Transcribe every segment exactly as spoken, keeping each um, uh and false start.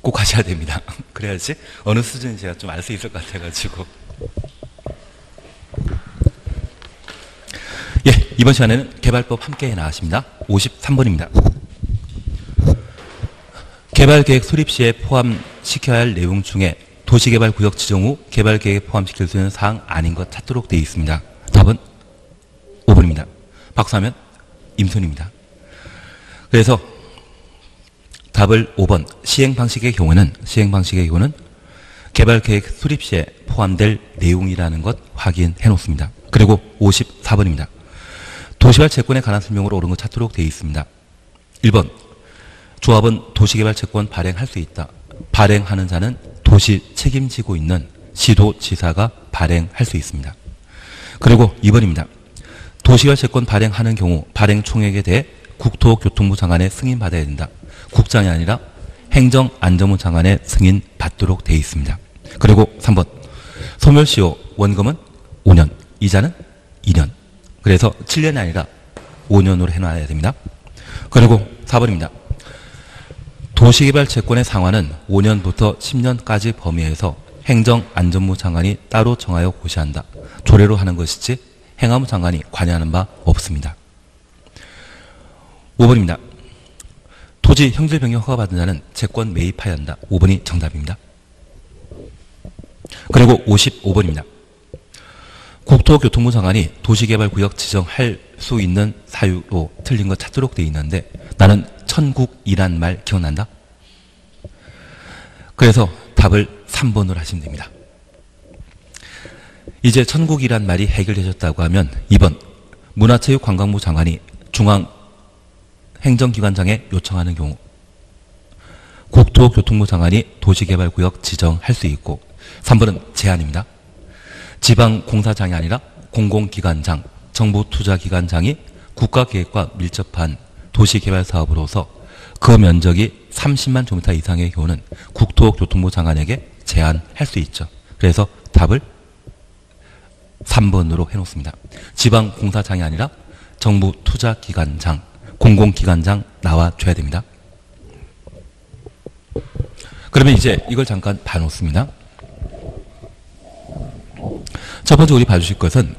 꼭 하셔야 됩니다. 그래야지 어느 수준인지 제가 좀 알 수 있을 것 같아가지고. 예, 이번 시간에는 개발법 함께 나가십니다. 오십삼 번입니다. 개발계획 수립 시에 포함시켜야 할 내용 중에 도시개발구역 지정 후 개발계획에 포함시킬 수 있는 사항 아닌 것 찾도록 되어 있습니다. 답은 오 번입니다. 박수하면 임순입니다. 그래서 답을 오 번 시행방식의 경우는 시행방식의 경우는 개발계획 수립 시에 포함될 내용이라는 것 확인해 놓습니다. 그리고 오십사 번입니다. 도시개발 채권에 관한 설명으로 옳은 것 찾도록 되어 있습니다. 일 번 조합은 도시개발 채권 발행할 수 있다. 발행하는 자는 도시 책임지고 있는 시도지사가 발행할 수 있습니다. 그리고 이 번입니다. 도시개발 채권 발행하는 경우 발행 총액에 대해 국토교통부 장관의 승인 받아야 된다. 국장이 아니라 행정안전부 장관의 승인 받도록 되어 있습니다. 그리고 삼 번 소멸시효 원금은 오 년, 이자는 이 년. 그래서 칠 년이 아니라 오 년으로 해놔야 됩니다. 그리고 사 번입니다. 도시개발 채권의 상환은 오 년부터 십 년까지 범위에서 행정안전부 장관이 따로 정하여 고시한다. 조례로 하는 것이지 행안부 장관이 관여하는 바 없습니다. 오 번입니다. 토지 형질 변경 허가 받은 자는 채권 매입하여야 한다. 오 번이 정답입니다. 그리고 오십오 번입니다. 국토교통부 장관이 도시개발구역 지정할 수 있는 사유로 틀린 것 찾도록 되어 있는데 나는 천국이란 말 기억난다? 그래서 답을 삼 번으로 하시면 됩니다. 이제 천국이란 말이 해결되셨다고 하면 이 번 문화체육관광부 장관이 중앙행정기관장에 요청하는 경우 국토교통부 장관이 도시개발구역 지정할 수 있고 삼 번은 제한입니다. 지방공사장이 아니라 공공기관장, 정부투자기관장이 국가계획과 밀접한 도시개발사업으로서 그 면적이 삼십만 제곱미터 이상의 경우는 국토교통부 장관에게 제한할 수 있죠. 그래서 답을 삼 번으로 해놓습니다. 지방공사장이 아니라 정부투자기관장, 공공기관장 나와줘야 됩니다. 그러면 이제 이걸 잠깐 봐놓습니다. 첫 번째 우리 봐주실 것은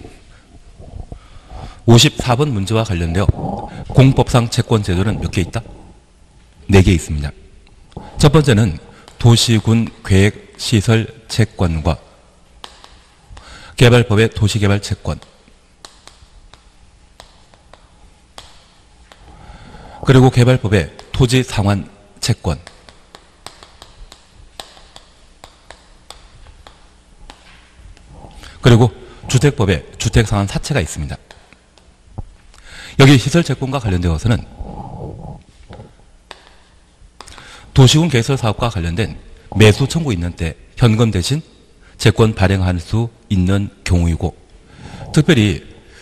오십사 번 문제와 관련되어 공법상 채권제도는 몇 개 있다? 네 개 있습니다. 첫 번째는 도시군 계획시설 채권과 개발법의 도시개발 채권, 그리고 개발법의 토지 상환 채권, 그리고 주택법에 주택상환 사채가 있습니다. 여기 시설채권과 관련되어서는 도시군 개설 사업과 관련된 매수 청구 있는 때 현금 대신 채권 발행할 수 있는 경우이고 특별히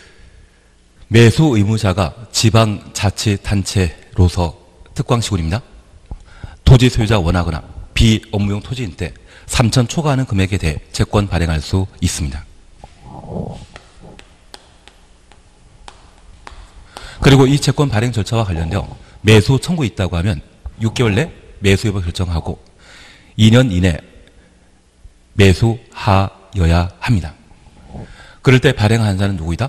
매수 의무자가 지방자치단체로서 특광시군입니다. 토지 소유자가 원하거나 비업무용 토지인 때 삼천 초과하는 금액에 대해 채권 발행할 수 있습니다. 그리고 이 채권 발행 절차와 관련되어 매수 청구 있다고 하면 육 개월 내 매수 여부 결정하고 이 년 이내 매수하여야 합니다. 그럴 때 발행하는 자는 누구이다?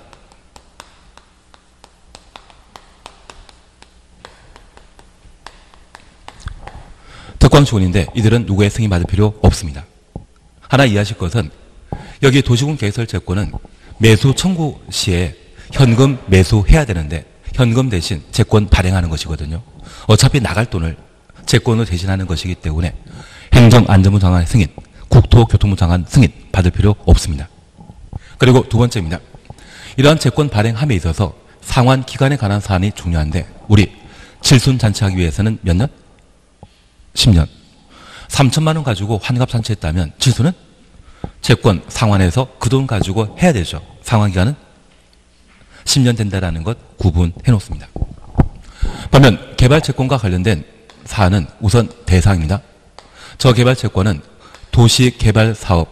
특광시군인데 이들은 누구의 승인 받을 필요 없습니다. 하나 이해하실 것은 여기 도시군 개설 채권은 매수 청구 시에 현금 매수해야 되는데 현금 대신 채권 발행하는 것이거든요. 어차피 나갈 돈을 채권으로 대신하는 것이기 때문에 행정안전부 장관의 승인, 국토교통부 장관 승인 받을 필요 없습니다. 그리고 두 번째입니다. 이러한 채권 발행함에 있어서 상환 기간에 관한 사안이 중요한데 우리 칠순잔치하기 위해서는 몇 년? 십 년. 삼천만 원 가지고 환갑잔치했다면 칠순은 채권 상환해서 그 돈 가지고 해야 되죠. 상환기간은 십 년 된다라는 것 구분해 놓습니다. 반면 개발채권과 관련된 사안은 우선 대상입니다. 저 개발채권은 도시개발사업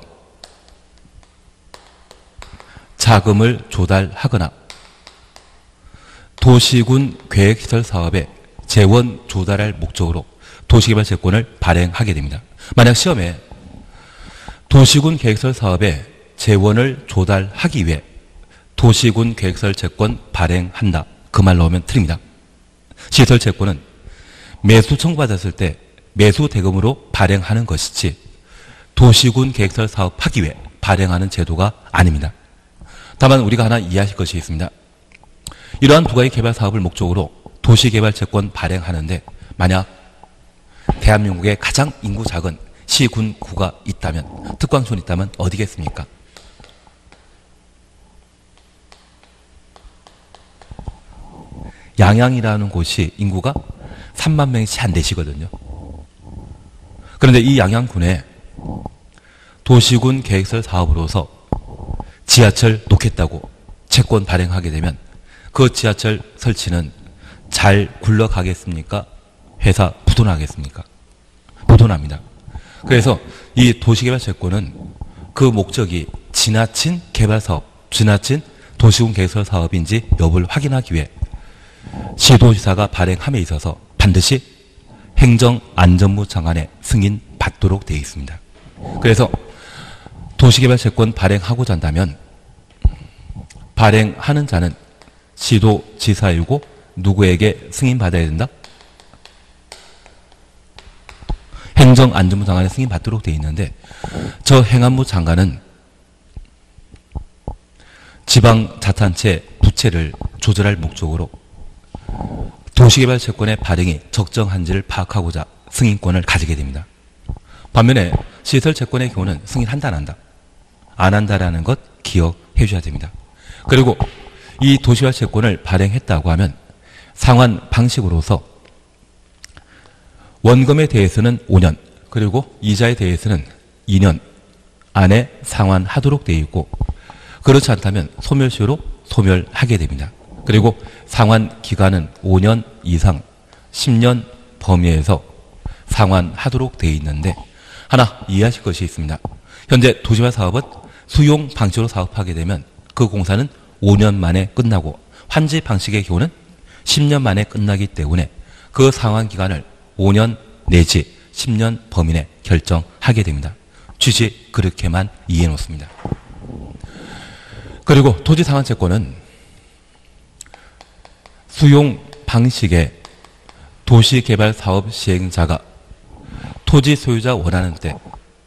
자금을 조달하거나 도시군 계획시설 사업에 재원 조달할 목적으로 도시개발 채권을 발행하게 됩니다. 만약 시험에 도시군 계획설 사업에 재원을 조달하기 위해 도시군 계획설 채권 발행한다. 그 말 나오면 틀립니다. 시설 채권은 매수 청구받았을 때 매수 대금으로 발행하는 것이지 도시군 계획설 사업하기 위해 발행하는 제도가 아닙니다. 다만 우리가 하나 이해하실 것이 있습니다. 이러한 두 가지 개발 사업을 목적으로 도시개발 채권 발행하는데 만약 대한민국의 가장 인구 작은 시군구가 있다면, 특광촌이 있다면 어디겠습니까? 양양이라는 곳이 인구가 삼만 명이 채 안 되시거든요. 그런데 이 양양군에 도시군 계획설 사업으로서 지하철 놓겠다고 채권 발행하게 되면 그 지하철 설치는 잘 굴러가겠습니까? 회사 부도나겠습니까? 부도납니다. 그래서 이 도시개발 채권은 그 목적이 지나친 개발사업, 지나친 도시군 계획설 사업인지 여부를 확인하기 위해 시도지사가 발행함에 있어서 반드시 행정안전부 장관의 승인 받도록 되어 있습니다. 그래서 도시개발 채권 발행하고자 한다면 발행하는 자는 시도지사이고 누구에게 승인받아야 된다? 행정안전부 장관의 승인 받도록 되어 있는데 저 행안부 장관은 지방자치단체 부채를 조절할 목적으로 도시개발 채권의 발행이 적정한지를 파악하고자 승인권을 가지게 됩니다. 반면에 시설 채권의 경우는 승인한다 안 한다? 안 한다라는 것 기억해 주셔야 됩니다. 그리고 이 도시개발 채권을 발행했다고 하면 상환 방식으로서 원금에 대해서는 오 년 그리고 이자에 대해서는 이 년 안에 상환하도록 되어 있고 그렇지 않다면 소멸시효로 소멸하게 됩니다. 그리고 상환 기간은 오 년 이상 십 년 범위에서 상환하도록 되어 있는데 하나 이해하실 것이 있습니다. 현재 도시개발 사업은 수용 방식으로 사업하게 되면 그 공사는 오 년 만에 끝나고 환지 방식의 경우는 십 년 만에 끝나기 때문에 그 상환 기간을 오 년 내지 십 년 범위 내 결정하게 됩니다. 취지 그렇게만 이해해 놓습니다. 그리고 토지 상환 채권은 수용 방식의 도시개발 사업 시행자가 토지 소유자 원하는 때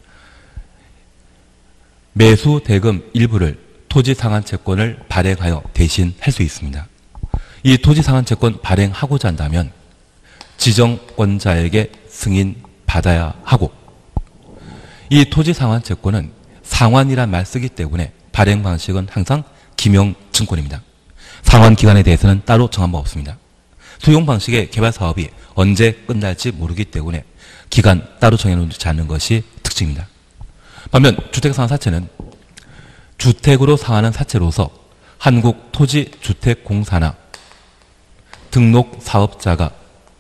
매수 대금 일부를 토지 상환 채권을 발행하여 대신할 수 있습니다. 이 토지 상환 채권 발행하고자 한다면 지정권자에게 승인받아야 하고 이 토지 상환 채권은 상환이란 말 쓰기 때문에 발행 방식은 항상 기명증권입니다. 상환 기간에 대해서는 따로 정한 바 없습니다. 수용 방식의 개발 사업이 언제 끝날지 모르기 때문에 기간 따로 정해놓지 않는 것이 특징입니다. 반면 주택상환 사채는 주택으로 상환한 사채로서 한국토지주택공사나 등록사업자가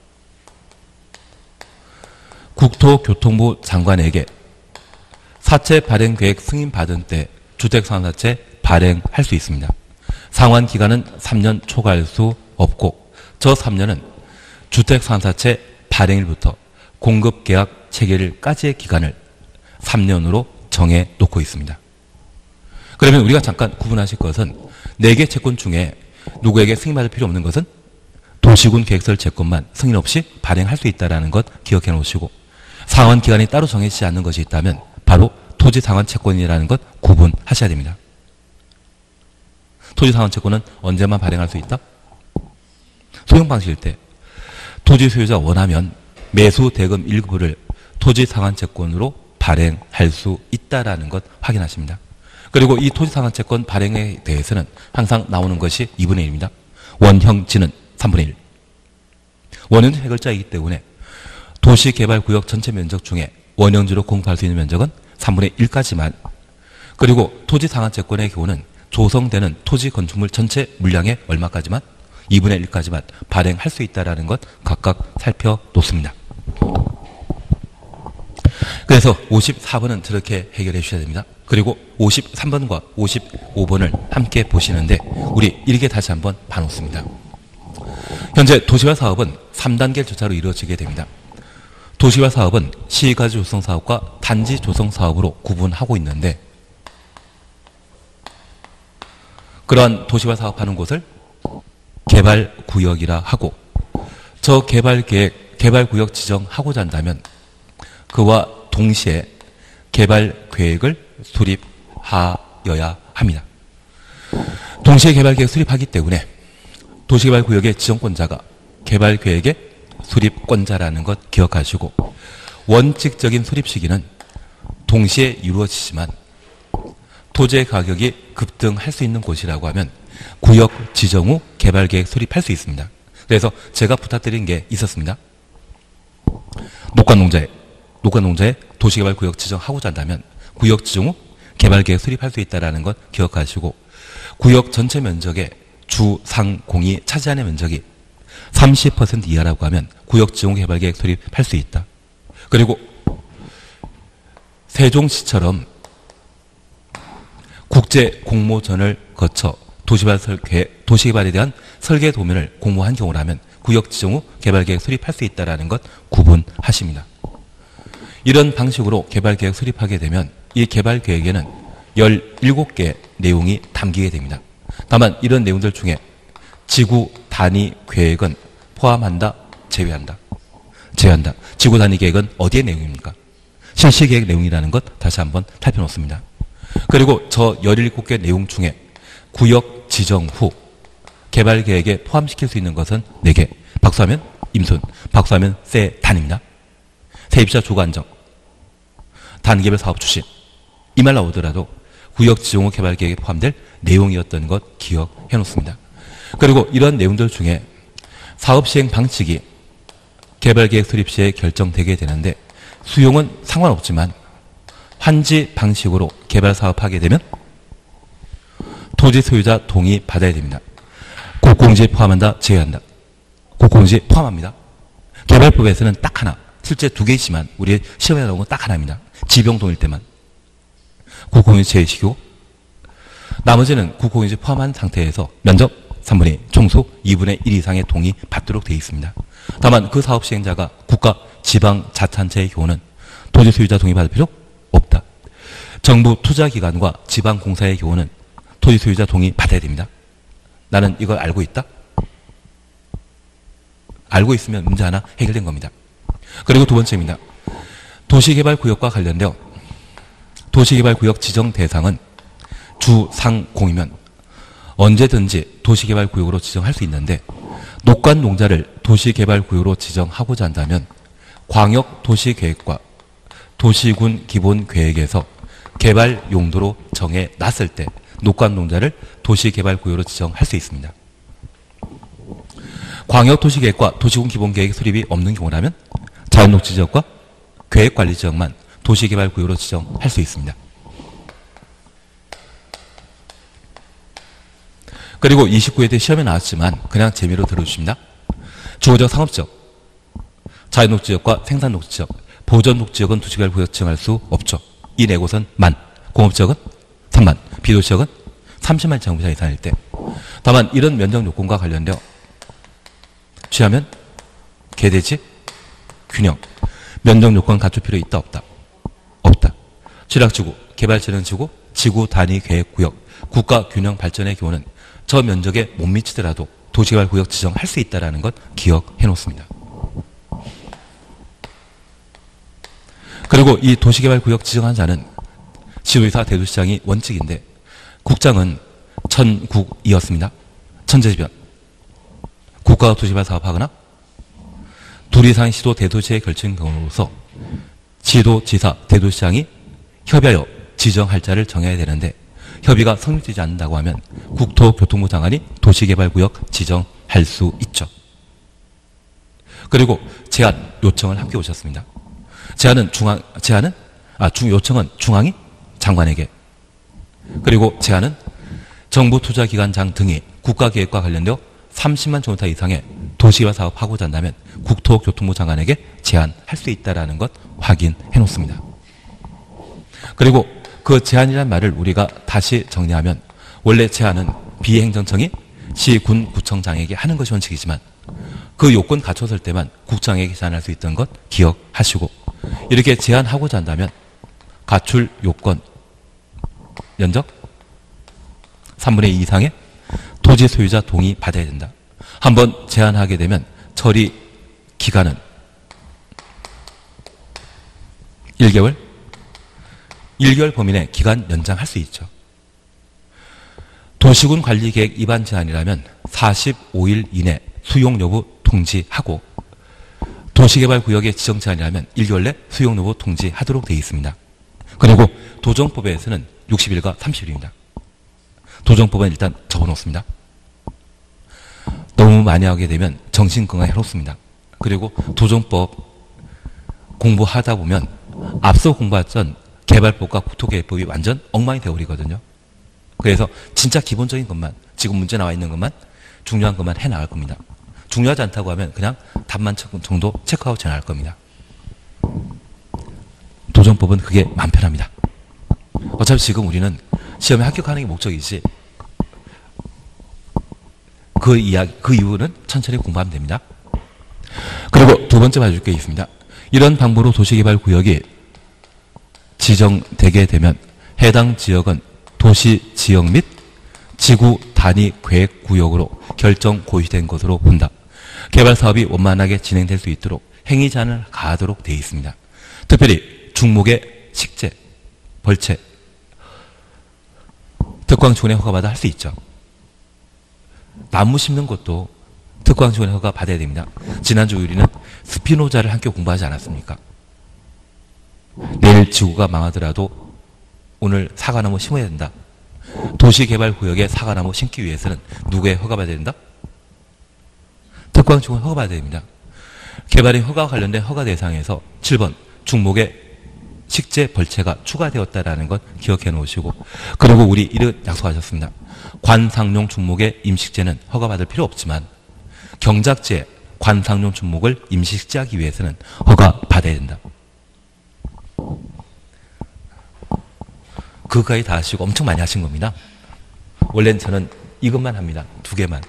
국토교통부 장관에게 사채 발행 계획 승인받은 때 주택상환사채 발행할 수 있습니다. 상환 기간은 삼 년 초과할 수 없고 저 삼 년은 주택상환사채 발행일부터 공급계약 체결일까지의 기간을 삼 년으로 정해 놓고 있습니다. 그러면 우리가 잠깐 구분하실 것은 네 개 채권 중에 누구에게 승인받을 필요 없는 것은 도시군 계획설 채권만 승인 없이 발행할 수 있다는 것 기억해 놓으시고 상환 기간이 따로 정해지지 않는 것이 있다면 바로 토지 상환 채권이라는 것 구분하셔야 됩니다. 토지 상환 채권은 언제만 발행할 수 있다? 소형 방식일 때 토지 소유자 원하면 매수 대금 일부를 토지 상환 채권으로 발행할 수 있다라는 것 확인하십니다. 그리고 이 토지 상환 채권 발행에 대해서는 항상 나오는 것이 이분의 일입니다. 원형지는 삼분의 일. 원형지 해결자이기 때문에 도시개발구역 전체 면적 중에 원형지로 공부할 수 있는 면적은 삼분의 일까지만, 그리고 토지 상환 채권의 경우는 조성되는 토지 건축물 전체 물량의 얼마까지만, 이분의 일까지만 발행할 수 있다는 것 각각 살펴놓습니다. 그래서 오십사 번은 저렇게 해결해 주셔야 됩니다. 그리고 오십삼 번과 오십오 번을 함께 보시는데 우리 이렇게 다시 한번 봐놓습니다. 현재 도시개발 사업은 삼 단계 절차로 이루어지게 됩니다. 도시개발 사업은 시가지 조성 사업과 단지 조성 사업으로 구분하고 있는데 그러한 도시개발 사업하는 곳을 개발구역이라 하고 저 개발계획, 개발구역 지정하고자 한다면 그와 동시에 개발계획을 수립하여야 합니다. 동시에 개발계획 수립하기 때문에 도시개발구역의 지정권자가 개발계획의 수립권자라는 것 기억하시고 원칙적인 수립 시기는 동시에 이루어지지만 토지의 가격이 급등할 수 있는 곳이라고 하면 구역 지정 후 개발계획 수립할 수 있습니다. 그래서 제가 부탁드린 게 있었습니다. 녹관농자에 녹관농자에 도시개발구역 지정하고자 한다면 구역 지정 후 개발계획 수립할 수 있다는 것 기억하시고 구역 전체 면적의 주, 상, 공이 차지하는 면적이 삼십 퍼센트 이하라고 하면 구역 지정 후 개발계획 수립할 수 있다. 그리고 세종시처럼 국제 공모전을 거쳐 도시개발 설계, 도시개발에 대한 설계 도면을 공모한 경우라면 구역 지정 후 개발계획 수립할 수 있다는 것 구분하십니다. 이런 방식으로 개발계획 수립하게 되면 이 개발계획에는 열일곱 개 내용이 담기게 됩니다. 다만 이런 내용들 중에 지구 단위 계획은 포함한다, 제외한다. 제외한다. 지구 단위 계획은 어디의 내용입니까? 실시계획 내용이라는 것 다시 한번 살펴놓습니다. 그리고 저 열일곱 개 내용 중에 구역 지정 후 개발계획에 포함시킬 수 있는 것은 네 개. 박수하면 임순, 박수하면 세 단입니다. 세입자 주거 안정, 단계별 사업 추진. 이 말 나오더라도 구역 지정 후 개발계획에 포함될 내용이었던 것 기억해 놓습니다. 그리고 이런 내용들 중에 사업 시행 방식이 개발계획 수립 시에 결정되게 되는데 수용은 상관없지만 환지 방식으로 개발 사업하게 되면 토지 소유자 동의 받아야 됩니다. 국공지 포함한다, 제외한다. 국공지 포함합니다. 개발법에서는 딱 하나, 실제 두 개 있지만 우리 시험에 나온 건 딱 하나입니다. 지병 동일 때만 국공지 제외시키고 나머지는 국공지 포함한 상태에서 면적 삼분의 이, 총수 이분의 일 이상의 동의 받도록 되어 있습니다. 다만 그 사업 시행자가 국가, 지방, 자치단체의 경우는 토지 소유자 동의 받을 필요 없다. 정부 투자기관과 지방공사의 경우는 토지 소유자 동의 받아야 됩니다. 나는 이걸 알고 있다? 알고 있으면 문제 하나 해결된 겁니다. 그리고 두 번째입니다. 도시개발구역과 관련되어 도시개발구역 지정 대상은 주, 상, 공이면 언제든지 도시개발구역으로 지정할 수 있는데 녹관농자를 도시개발구역으로 지정하고자 한다면 광역도시계획과 도시군 기본계획에서 개발 용도로 정해놨을 때 녹관농자를 도시개발구역으로 지정할 수 있습니다. 광역도시계획과 도시군 기본계획 수립이 없는 경우라면 자연녹지지역과 계획관리지역만 도시개발구역으로 지정할 수 있습니다. 그리고 이십구 회 때 시험에 나왔지만 그냥 재미로 들어주십니다. 주거적 상업지역, 자연녹지지역과 생산녹지지역, 보전녹지지역은 도시개발구역 지정할 수 없죠. 이 네 곳은 만, 공업지역은 삼만, 비도시지역은 삼십만 제곱미터 이상일 때. 다만 이런 면적 요건과 관련되어 취하면 개대지 균형, 면적 요건 갖출 필요 있다 없다? 없다. 취락지구, 개발진흥지구, 지구 단위 계획구역, 국가 균형 발전의 경우는 저 면적에 못 미치더라도 도시개발구역 지정할 수 있다는 것 기억해 놓습니다. 그리고 이 도시개발구역 지정한 자는 시도의사 대도시장이 원칙인데 국장은 천국이었습니다. 천재지변. 국가가 도시개발 사업하거나 둘 이상의 시도 대도시에 걸친 경우로서 시도지사 대도시장이 협의하여 지정할 자를 정해야 되는데 협의가 성립되지 않는다고 하면 국토교통부 장관이 도시개발구역 지정할 수 있죠. 그리고 제안 요청을 함께 오셨습니다. 제안은 중앙 제안은 아 중 요청은 중앙이 장관에게, 그리고 제안은 정부 투자기관장 등이 국가계획과 관련되어 삼십만 제곱미터 이상의 도시개발 사업하고자 한다면 국토교통부 장관에게 제안할 수 있다는 것 확인해 놓습니다. 그리고 그 제안이란 말을 우리가 다시 정리하면 원래 제안은 비행정청이 시, 군, 구청장에게 하는 것이 원칙이지만 그 요건 갖췄을 때만 국장에게 제한할 수 있던 것 기억하시고, 이렇게 제한하고자 한다면 가출 요건 면적 삼분의 이 이상의 토지 소유자 동의 받아야 된다. 한번 제한하게 되면 처리 기간은 일 개월, 일 개월 범위 내 기간 연장할 수 있죠. 도시군 관리계획 위반 제한이라면 사십오 일 이내 수용 여부 통지하고, 도시개발구역의 지정 제한이라면 일 개월 내 수용 여부 통지하도록 되어 있습니다. 그리고 도정법에서는 육십 일과 삼십 일입니다. 도정법은 일단 적어놓습니다. 너무 많이 하게 되면 정신건강에 해롭습니다. 그리고 도정법 공부하다 보면 앞서 공부했던 개발법과 국토계획법이 완전 엉망이 되어버리거든요. 그래서 진짜 기본적인 것만, 지금 문제 나와 있는 것만, 중요한 것만 해나갈 겁니다. 중요하지 않다고 하면 그냥 답만 정도 체크하고 지나갈 겁니다. 도정법은 그게 마음 편합니다. 어차피 지금 우리는 시험에 합격하는 게 목적이지, 그 이야기, 그 이유는 천천히 공부하면 됩니다. 그리고 두 번째 봐줄 게 있습니다. 이런 방법으로 도시개발구역이 지정되게 되면 해당 지역은 도시지역 및 지구 단위 계획구역으로 결정 고시된 것으로 본다. 개발사업이 원만하게 진행될 수 있도록 행위 제한을 가하도록 되어 있습니다. 특별히 중목의 식재, 벌채, 특광지원에 허가받아 할 수 있죠. 나무 심는 것도 특광지원에 허가 받아야 됩니다. 지난주 우리는 스피노자를 함께 공부하지 않았습니까? 내일 지구가 망하더라도 오늘 사과나무 심어야 된다. 도시개발구역에 사과나무 심기 위해서는 누구의 허가받아야 된다? 특광지원 허가받아야 됩니다. 개발인 허가와 관련된 허가 대상에서 칠 번 중목의 식재 벌채가 추가되었다라는 것 기억해 놓으시고, 그리고 우리 이런 약속하셨습니다. 관상용 중목의 임식재는 허가받을 필요 없지만 경작지에 관상용 중목을 임식재하기 위해서는 허가받아야 된다. 그까지 다 하시고 엄청 많이 하신 겁니다. 원래는 저는 이것만 합니다. 두 개만.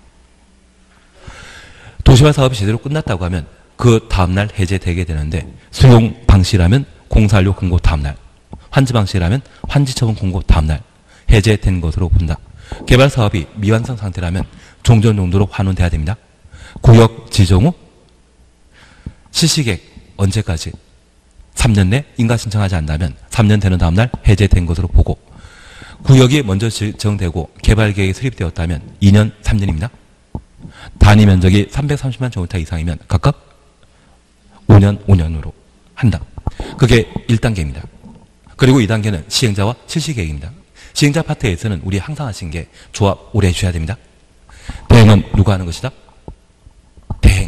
도시화 사업이 제대로 끝났다고 하면 그 다음날 해제되게 되는데, 수용 방식이라면 공사완료 공고 다음날, 환지 방식이라면 환지 처분 공고 다음날 해제된 것으로 본다. 개발 사업이 미완성 상태라면 종전 용도로 환원돼야 됩니다. 구역 지정 후 실시계획 언제까지? 삼 년 내 인가 신청하지 않는다면 삼 년 되는 다음날 해제된 것으로 보고, 구역이 먼저 지정되고 개발계획이 수립되었다면 이 년, 삼 년입니다. 단위 면적이 삼백삼십만 제곱미터 이상이면 각각 오 년, 오 년으로 한다. 그게 일 단계입니다. 그리고 이 단계는 시행자와 실시계획입니다. 시행자 파트에서는 우리 항상 하신 게 조합 오래 해줘야 됩니다. 대행은 누가 하는 것이다? 대행.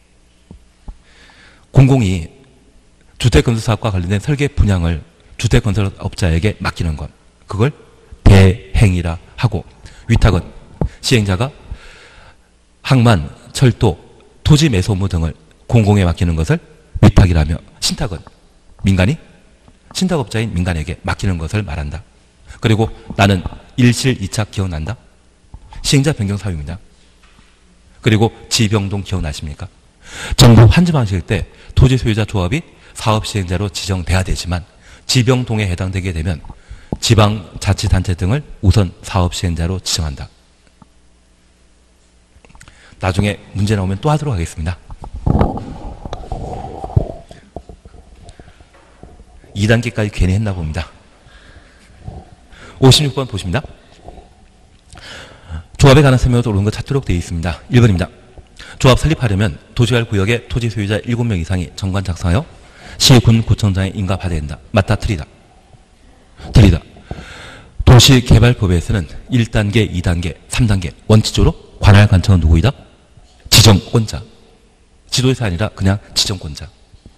공공이 주택건설사업과 관련된 설계 분양을 주택건설업자에게 맡기는 것, 그걸 대행이라 하고, 위탁은 시행자가 항만, 철도, 토지 매수 업무 등을 공공에 맡기는 것을 위탁이라며, 신탁은 민간이 신탁업자인 민간에게 맡기는 것을 말한다. 그리고 나는 일실 이착 기억난다? 시행자 변경 사유입니다. 그리고 지병동 기억나십니까? 정부 환지 방식일 때 토지 소유자 조합이 사업 시행자로 지정돼야 되지만 지병동에 해당되게 되면 지방자치단체 등을 우선 사업 시행자로 지정한다. 나중에 문제 나오면 또 하도록 하겠습니다. 이 단계까지 괜히 했나 봅니다. 오십육 번 보십니다. 조합에 관한 설명을 옳은 것 찾도록 되어 있습니다. 일 번입니다. 조합 설립하려면 도시개발구역의 토지 소유자 일곱 명 이상이 정관 작성하여 시, 군, 구청장의 인가 받아야 된다. 맞다, 틀리다. 틀리다. 도시개발법에서는 일 단계, 이 단계, 삼 단계 원칙적으로 관할 관청은 누구이다? 지정권자. 지도에서 아니라 그냥 지정권자.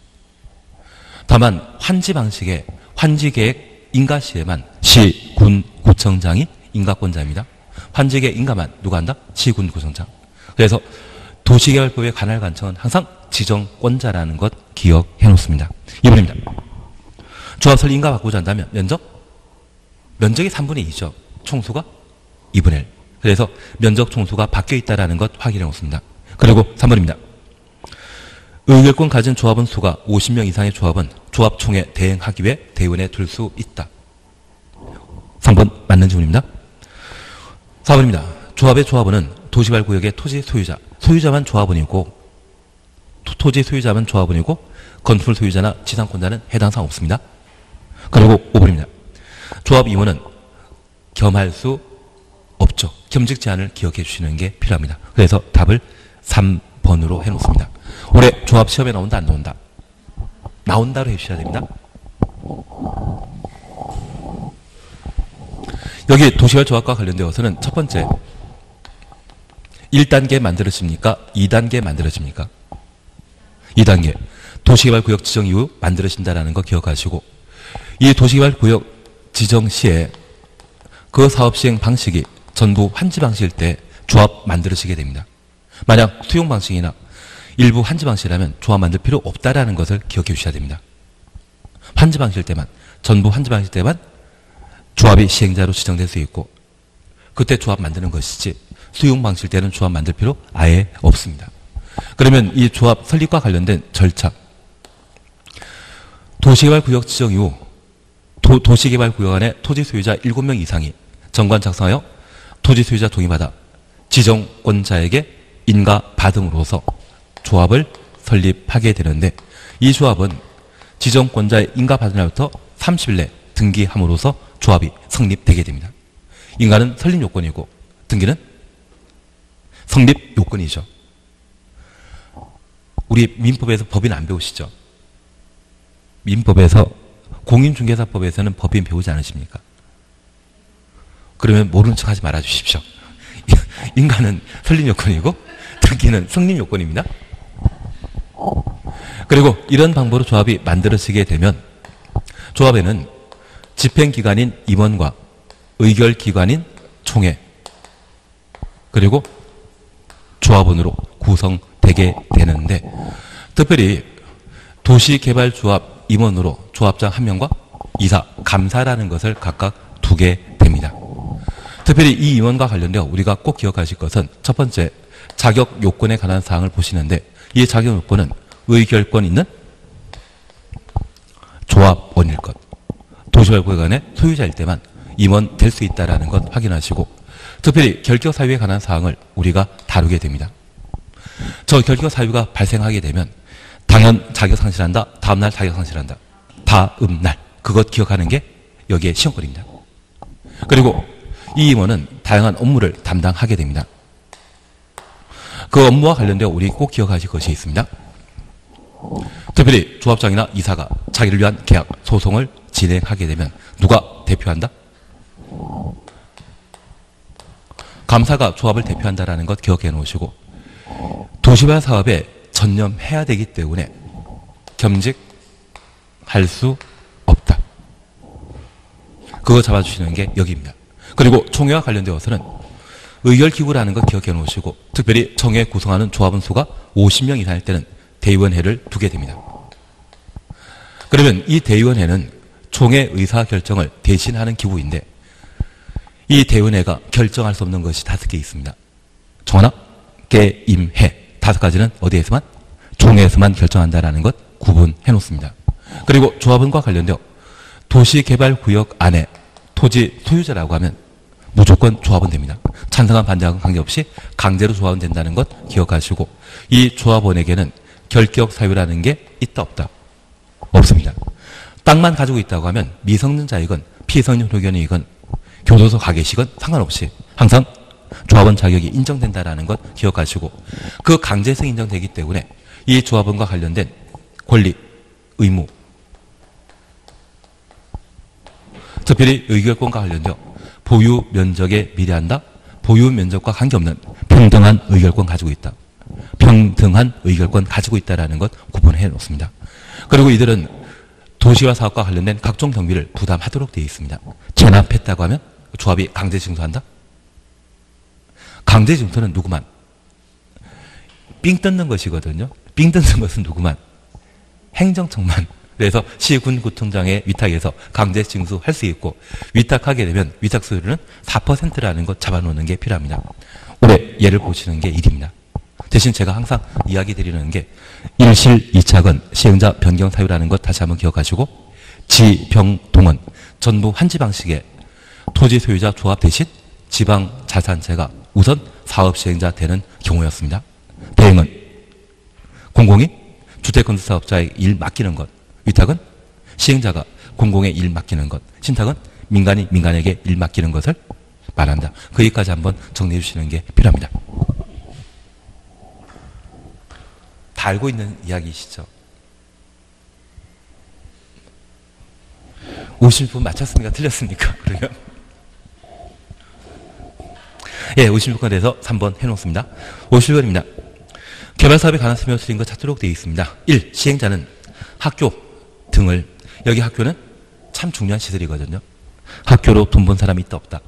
다만 환지 방식의 환지계획 인가 시에만 시, 군, 구청장이 인가권자입니다. 환지계획 인가만 누가 한다? 시, 군, 구청장. 그래서 도시개발법의 관할 관청은 항상 지정권자라는 것 기억해 놓습니다. 이 번입니다. 조합 설립 인가 받고자 한다면 면적? 면적이 삼분의 이죠. 총수가 이분의 일. 그래서 면적 총수가 바뀌어 있다는 것 확인해 놓습니다. 그리고 삼 번입니다. 의결권 가진 조합원 수가 오십 명 이상의 조합은 조합총회 대행하기 위해 대의원에 들 수 있다. 삼 번 맞는 질문입니다. 사 번입니다. 조합의 조합원은 도시개발구역의 토지 소유자, 소유자만 조합원이고 토지 소유자만 조합원이고 건축물 소유자나 지상권자는 해당 사항 없습니다. 그리고 오 번입니다. 조합 임원은 겸할 수 없죠. 겸직 제한을 기억해 주시는 게 필요합니다. 그래서 답을 삼 번으로 해놓습니다. 올해 조합 시험에 나온다 안 나온다? 나온다로 해주셔야 됩니다. 여기 도시개발 조합과 관련되어서는 첫 번째 일 단계 만들어집니까? 이 단계 만들어집니까? 이 단계 도시개발구역 지정 이후 만들어진다는 거 기억하시고 이 도시개발구역 지정 시에 그 사업시행 방식이 전부 환지 방식일 때 조합 만들어지게 됩니다. 만약 수용 방식이나 일부 환지 방식이라면 조합 만들 필요 없다라는 것을 기억해 주셔야 됩니다. 환지 방식일 때만, 전부 환지 방식일 때만 조합이 시행자로 지정될 수 있고 그때 조합 만드는 것이지 수용 방식일 때는 조합 만들 필요 아예 없습니다. 그러면 이 조합 설립과 관련된 절차 도시개발구역 지정 이후 도, 도시개발구역 안에 토지 소유자 일곱 명 이상이 정관 작성하여 토지 소유자 동의받아 지정권자에게 인가 받음으로써 조합을 설립하게 되는데 이 조합은 지정권자의 인가 받은 날부터 삼십 일 내 등기함으로써 조합이 성립되게 됩니다. 인가는 설립 요건이고 등기는 성립 요건이죠. 우리 민법에서 법인 안 배우시죠? 민법에서 공인중개사법에서는 법인 배우지 않으십니까? 그러면 모르는 척 하지 말아 주십시오. 인가는 설립 요건이고 등기는 성립 요건입니다. 그리고 이런 방법으로 조합이 만들어지게 되면 조합에는 집행기관인 임원과 의결기관인 총회 그리고 조합원으로 구성되게 되는데 특별히 도시개발조합 임원으로 조합장 한 명과 이사, 감사라는 것을 각각 두게 됩니다. 특별히 이 임원과 관련되어 우리가 꼭 기억하실 것은 첫 번째 자격 요건에 관한 사항을 보시는데 이 자격 요건은 의결권 있는 조합원일 것, 도시개발구역 안에 소유자일 때만 임원 될 수 있다는 것 확인하시고 특별히 결격 사유에 관한 사항을 우리가 다루게 됩니다. 저 결격 사유가 발생하게 되면 당연 자격 상실한다, 다음날 자격 상실한다, 다음날 그것 기억하는 게 여기에 시험권입니다. 그리고 이 임원은 다양한 업무를 담당하게 됩니다. 그 업무와 관련되어 우리 꼭 기억하실 것이 있습니다. 특별히 조합장이나 이사가 자기를 위한 계약, 소송을 진행하게 되면 누가 대표한다? 감사가 조합을 대표한다는 것 기억해 놓으시고 도시개발 사업에 전념해야 되기 때문에 겸직할 수 없다. 그거 잡아주시는 게 여기입니다. 그리고 총회와 관련되어서는 의결기구라는 것 기억해 놓으시고 특별히 총회 구성하는 조합원 수가 오십 명 이상일 때는 대의원회를 두게 됩니다. 그러면 이 대의원회는 총회 의사결정을 대신하는 기구인데 이 대의원회가 결정할 수 없는 것이 다섯 개 있습니다. 전화, 개임회 다섯 가지는 어디에서만? 총회에서만 결정한다는 것 구분해 놓습니다. 그리고 조합원과 관련되어 도시개발구역 안에 토지 소유자라고 하면 무조건 조합원 됩니다. 찬성한 반대하고 관계없이 강제로 조합원 된다는 것 기억하시고 이 조합원에게는 결격 사유라는 게 있다 없다? 없습니다. 땅만 가지고 있다고 하면 미성년자이건 피성년 의견이건 교도소 가 계시건 상관없이 항상 조합원 자격이 인정된다는 것 기억하시고 그 강제성 인정되기 때문에 이 조합원과 관련된 권리, 의무 특별히 의결권과 관련되어 보유 면적에 비례한다. 보유 면적과 관계없는 평등한 의결권 가지고 있다. 평등한 의결권 가지고 있다는 것 구분해 놓습니다. 그리고 이들은 도시와 사업과 관련된 각종 경비를 부담하도록 되어 있습니다. 체납했다고 하면 조합이 강제 징수한다? 강제 징수는 누구만? 삥 뜯는 것이거든요. 삥 뜯는 것은 누구만? 행정청만 그래서 시군구청장의 위탁에서 강제 징수할 수 있고 위탁하게 되면 위탁 수수료는 사 퍼센트라는 것 잡아놓는 게 필요합니다. 올해 예를 보시는 게 일입니다. 대신 제가 항상 이야기 드리는 게 일실 이착은 시행자 변경 사유라는 것 다시 한번 기억하시고 지병동은 전부 한지 방식의 토지 소유자 조합 대신 지방 자산체가 우선 사업 시행자 되는 경우였습니다. 대행은 공공이 주택건설사업자의 일 맡기는 것, 위탁은 시행자가 공공의 일 맡기는 것, 신탁은 민간이 민간에게 일 맡기는 것을 말한다. 그 얘기까지 한번 정리해 주시는 게 필요합니다. 다 알고 있는 이야기이시죠? 오십 분 맞췄습니까? 틀렸습니까? 그러면 예, 오십육 번에 대해서 삼 번 해놓습니다. 오십일 번입니다. 개발사업에 관한 설명을 드린 것 찾도록 되어 있습니다. 일. 시행자는 학교 등을, 여기 학교는 참 중요한 시설이거든요. 학교로 돈 번 사람이 있다 없다?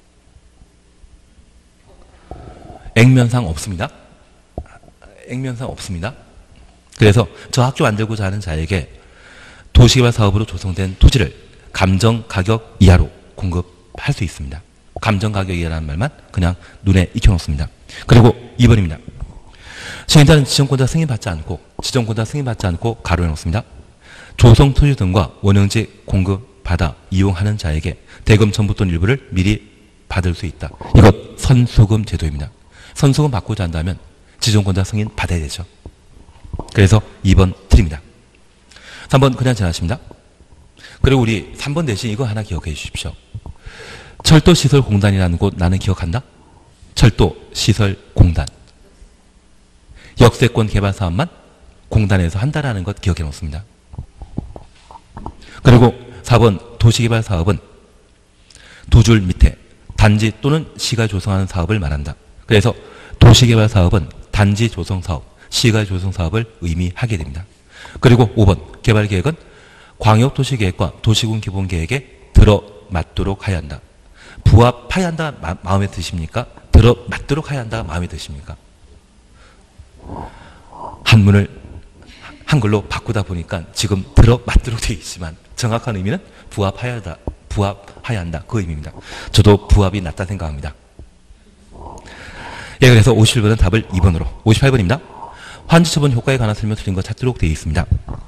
액면상 없습니다. 액면상 없습니다. 그래서 저 학교 만들고자 하는 자에게 도시개발 사업으로 조성된 토지를 감정 가격 이하로 공급할 수 있습니다. 감정 가격 이하라는 말만 그냥 눈에 익혀놓습니다. 그리고 이 번입니다. 시행자는 지정권자 승인받지 않고 지정권자 승인받지 않고 가로해놓습니다. 조성 토지 등과 원형지 공급받아 이용하는 자에게 대금 전부 또는 일부를 미리 받을 수 있다. 이것 선수금 제도입니다. 선수금 받고자 한다면 지정권자 승인 받아야 되죠. 그래서 이 번 드립니다. 삼 번 그냥 지나십니다. 그리고 우리 삼 번 대신 이거 하나 기억해 주십시오. 철도시설공단이라는 곳 나는 기억한다? 철도시설공단. 역세권 개발 사업만 공단에서 한다라는 것 기억해 놓습니다. 그리고 사 번 도시개발 사업은 두 줄 밑에 단지 또는 시가 조성하는 사업을 말한다. 그래서 도시개발 사업은 단지 조성 사업, 시가 조성 사업을 의미하게 됩니다. 그리고 오 번 개발계획은 광역도시계획과 도시군 기본계획에 들어맞도록 해야 한다. 부합해야 한다 마, 마음에 드십니까? 들어맞도록 해야 한다 마음에 드십니까? 한문을 한글로 바꾸다 보니까 지금 들어맞도록 되어 있지만 정확한 의미는 부합해야 한다, 부합해야 한다 그 의미입니다. 저도 부합이 낫다 생각합니다. 예, 그래서 오십일 번은 답을 이 번으로. 오십팔 번입니다. 환지처분 효과에 관한 설명 드린 것 찾도록 되어 있습니다.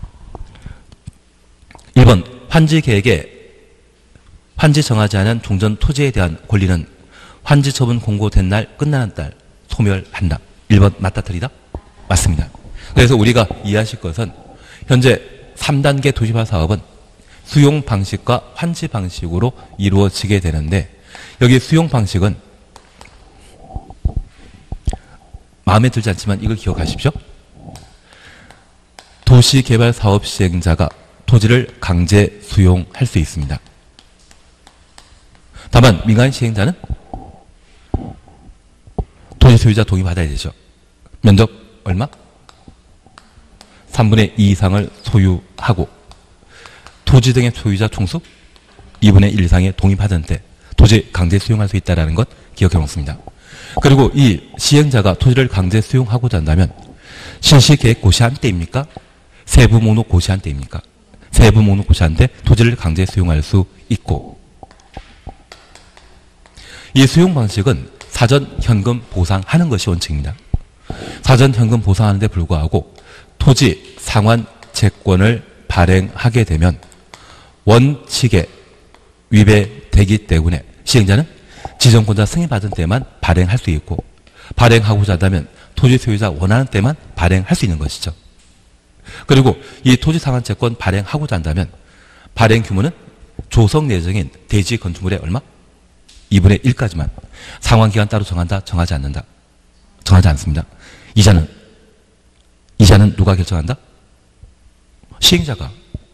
일 번 환지계획에 환지 정하지 않은 종전 토지에 대한 권리는 환지처분 공고된 날 끝나는 날 소멸한다. 일 번 맞다 틀리다? 맞습니다. 그래서 우리가 이해하실 것은 현재 삼 단계 도시화 사업은 수용 방식과 환지 방식으로 이루어지게 되는데 여기 수용 방식은 마음에 들지 않지만 이걸 기억하십시오. 도시개발 사업 시행자가 토지를 강제 수용할 수 있습니다. 다만 민간 시행자는 토지 소유자 동의 받아야 되죠. 면적 얼마? 삼분의 이 이상을 소유하고 토지 등의 소유자 총수 이분의 일 이상의 동의 받은 때 토지 강제 수용할 수 있다는 것 기억해 놓습니다. 그리고 이 시행자가 토지를 강제 수용하고자 한다면 실시계획 고시한 때입니까? 세부 목록 고시한 때입니까? 세부 목록 고시한 때 토지를 강제 수용할 수 있고 이 수용 방식은 사전 현금 보상하는 것이 원칙입니다. 사전 현금 보상하는데 불구하고 토지 상환 채권을 발행하게 되면 원칙에 위배되기 때문에 시행자는 지정권자 승인받은 때만 발행할 수 있고 발행하고자 한다면 토지 소유자 원하는 때만 발행할 수 있는 것이죠. 그리고 이 토지 상환 채권 발행하고자 한다면 발행 규모는 조성 예정인 대지 건축물의 얼마? 이분의 일까지만. 상환기간 따로 정한다? 정하지 않는다? 정하지 않습니다. 이자는 이자는 누가 결정한다? 시행자가.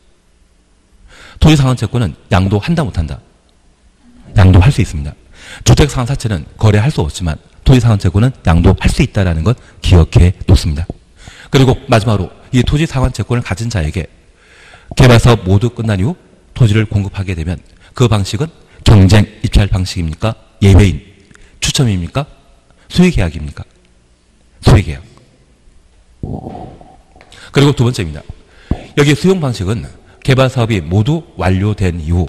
토지 상환 채권은 양도한다 못한다? 양도할 수 있습니다. 주택 상환 사채는 거래할 수 없지만 토지 상환 채권은 양도할 수 있다는 것 기억해 놓습니다. 그리고 마지막으로 이 토지 상환 채권을 가진 자에게 개발사업 모두 끝난 이후 토지를 공급하게 되면 그 방식은 경쟁 입찰 방식입니까? 예외인 추첨입니까? 수의계약입니까? 수의계약. 그리고 두 번째입니다. 여기 수용 방식은 개발 사업이 모두 완료된 이후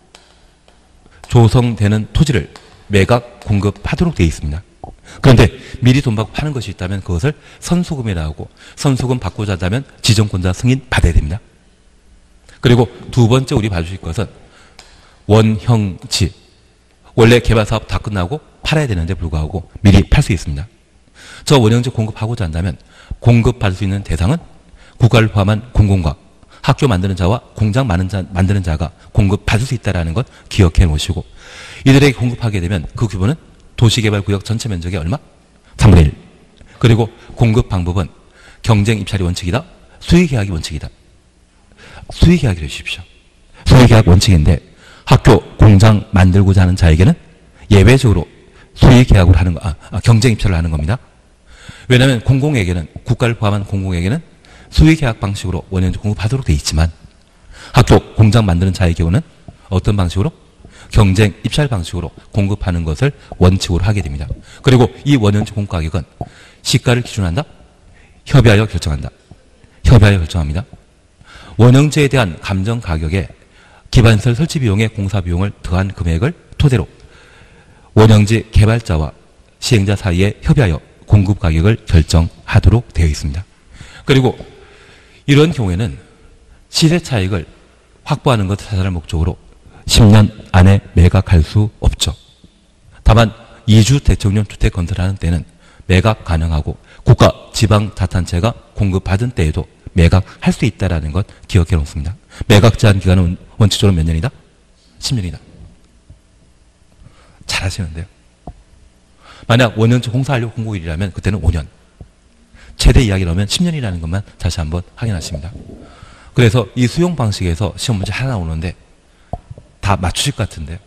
조성되는 토지를 매각 공급하도록 되어 있습니다. 그런데 미리 돈 받고 파는 것이 있다면 그것을 선수금이라고 하고, 선수금 받고자 한다면 지정권자 승인 받아야 됩니다. 그리고 두 번째 우리 봐주실 것은 원형지. 원래 개발 사업 다 끝나고 팔아야 되는데 불구하고 미리 팔 수 있습니다. 저 원형지 공급하고자 한다면 공급받을 수 있는 대상은 국가를 포함한 공공과 학교 만드는 자와 공장 만드는, 자, 만드는 자가 공급받을 수 있다는 것 기억해 놓으시고, 이들에게 공급하게 되면 그 규모는 도시개발구역 전체 면적의 얼마? 삼분의 일. 그리고 공급 방법은 경쟁 입찰이 원칙이다, 수의계약이 원칙이다. 수의계약을 해주십시오. 수의계약 원칙인데 학교, 공장 만들고자 하는 자에게는 예외적으로 수의계약을 하는 거, 아, 아, 경쟁 입찰을 하는 겁니다. 왜냐하면 공공에게는, 국가를 포함한 공공에게는 수의계약 방식으로 원형지 공급하도록 되어 있지만 학교, 공장 만드는 자의 경우는 어떤 방식으로? 경쟁 입찰 방식으로 공급하는 것을 원칙으로 하게 됩니다. 그리고 이 원형지 공급 가격은 시가를 기준으로 한다? 협의하여 결정한다. 협의하여 결정합니다. 원형지에 대한 감정 가격에 기반시설 설치 비용의 공사 비용을 더한 금액을 토대로 원형지 개발자와 시행자 사이에 협의하여 공급 가격을 결정하도록 되어 있습니다. 그리고 이런 경우에는 시세 차익을 확보하는 것을 사전을 목적으로 십 년 안에 매각할 수 없죠. 다만 이주 대청년 주택 건설하는 때는 매각 가능하고 국가, 지방 자탄체가 공급받은 때에도 매각할 수 있다는 것 기억해 놓습니다. 매각 제한 기간은 원칙적으로 몇 년이다? 십 년이다. 잘하시는데요. 만약 원형지 공사하려고 공고일이라면 그때는 오 년. 최대 이야기 나오면 십 년이라는 것만 다시 한번 확인하십니다. 그래서 이 수용 방식에서 시험 문제 하나 나오는데 다 맞추실 것 같은데요.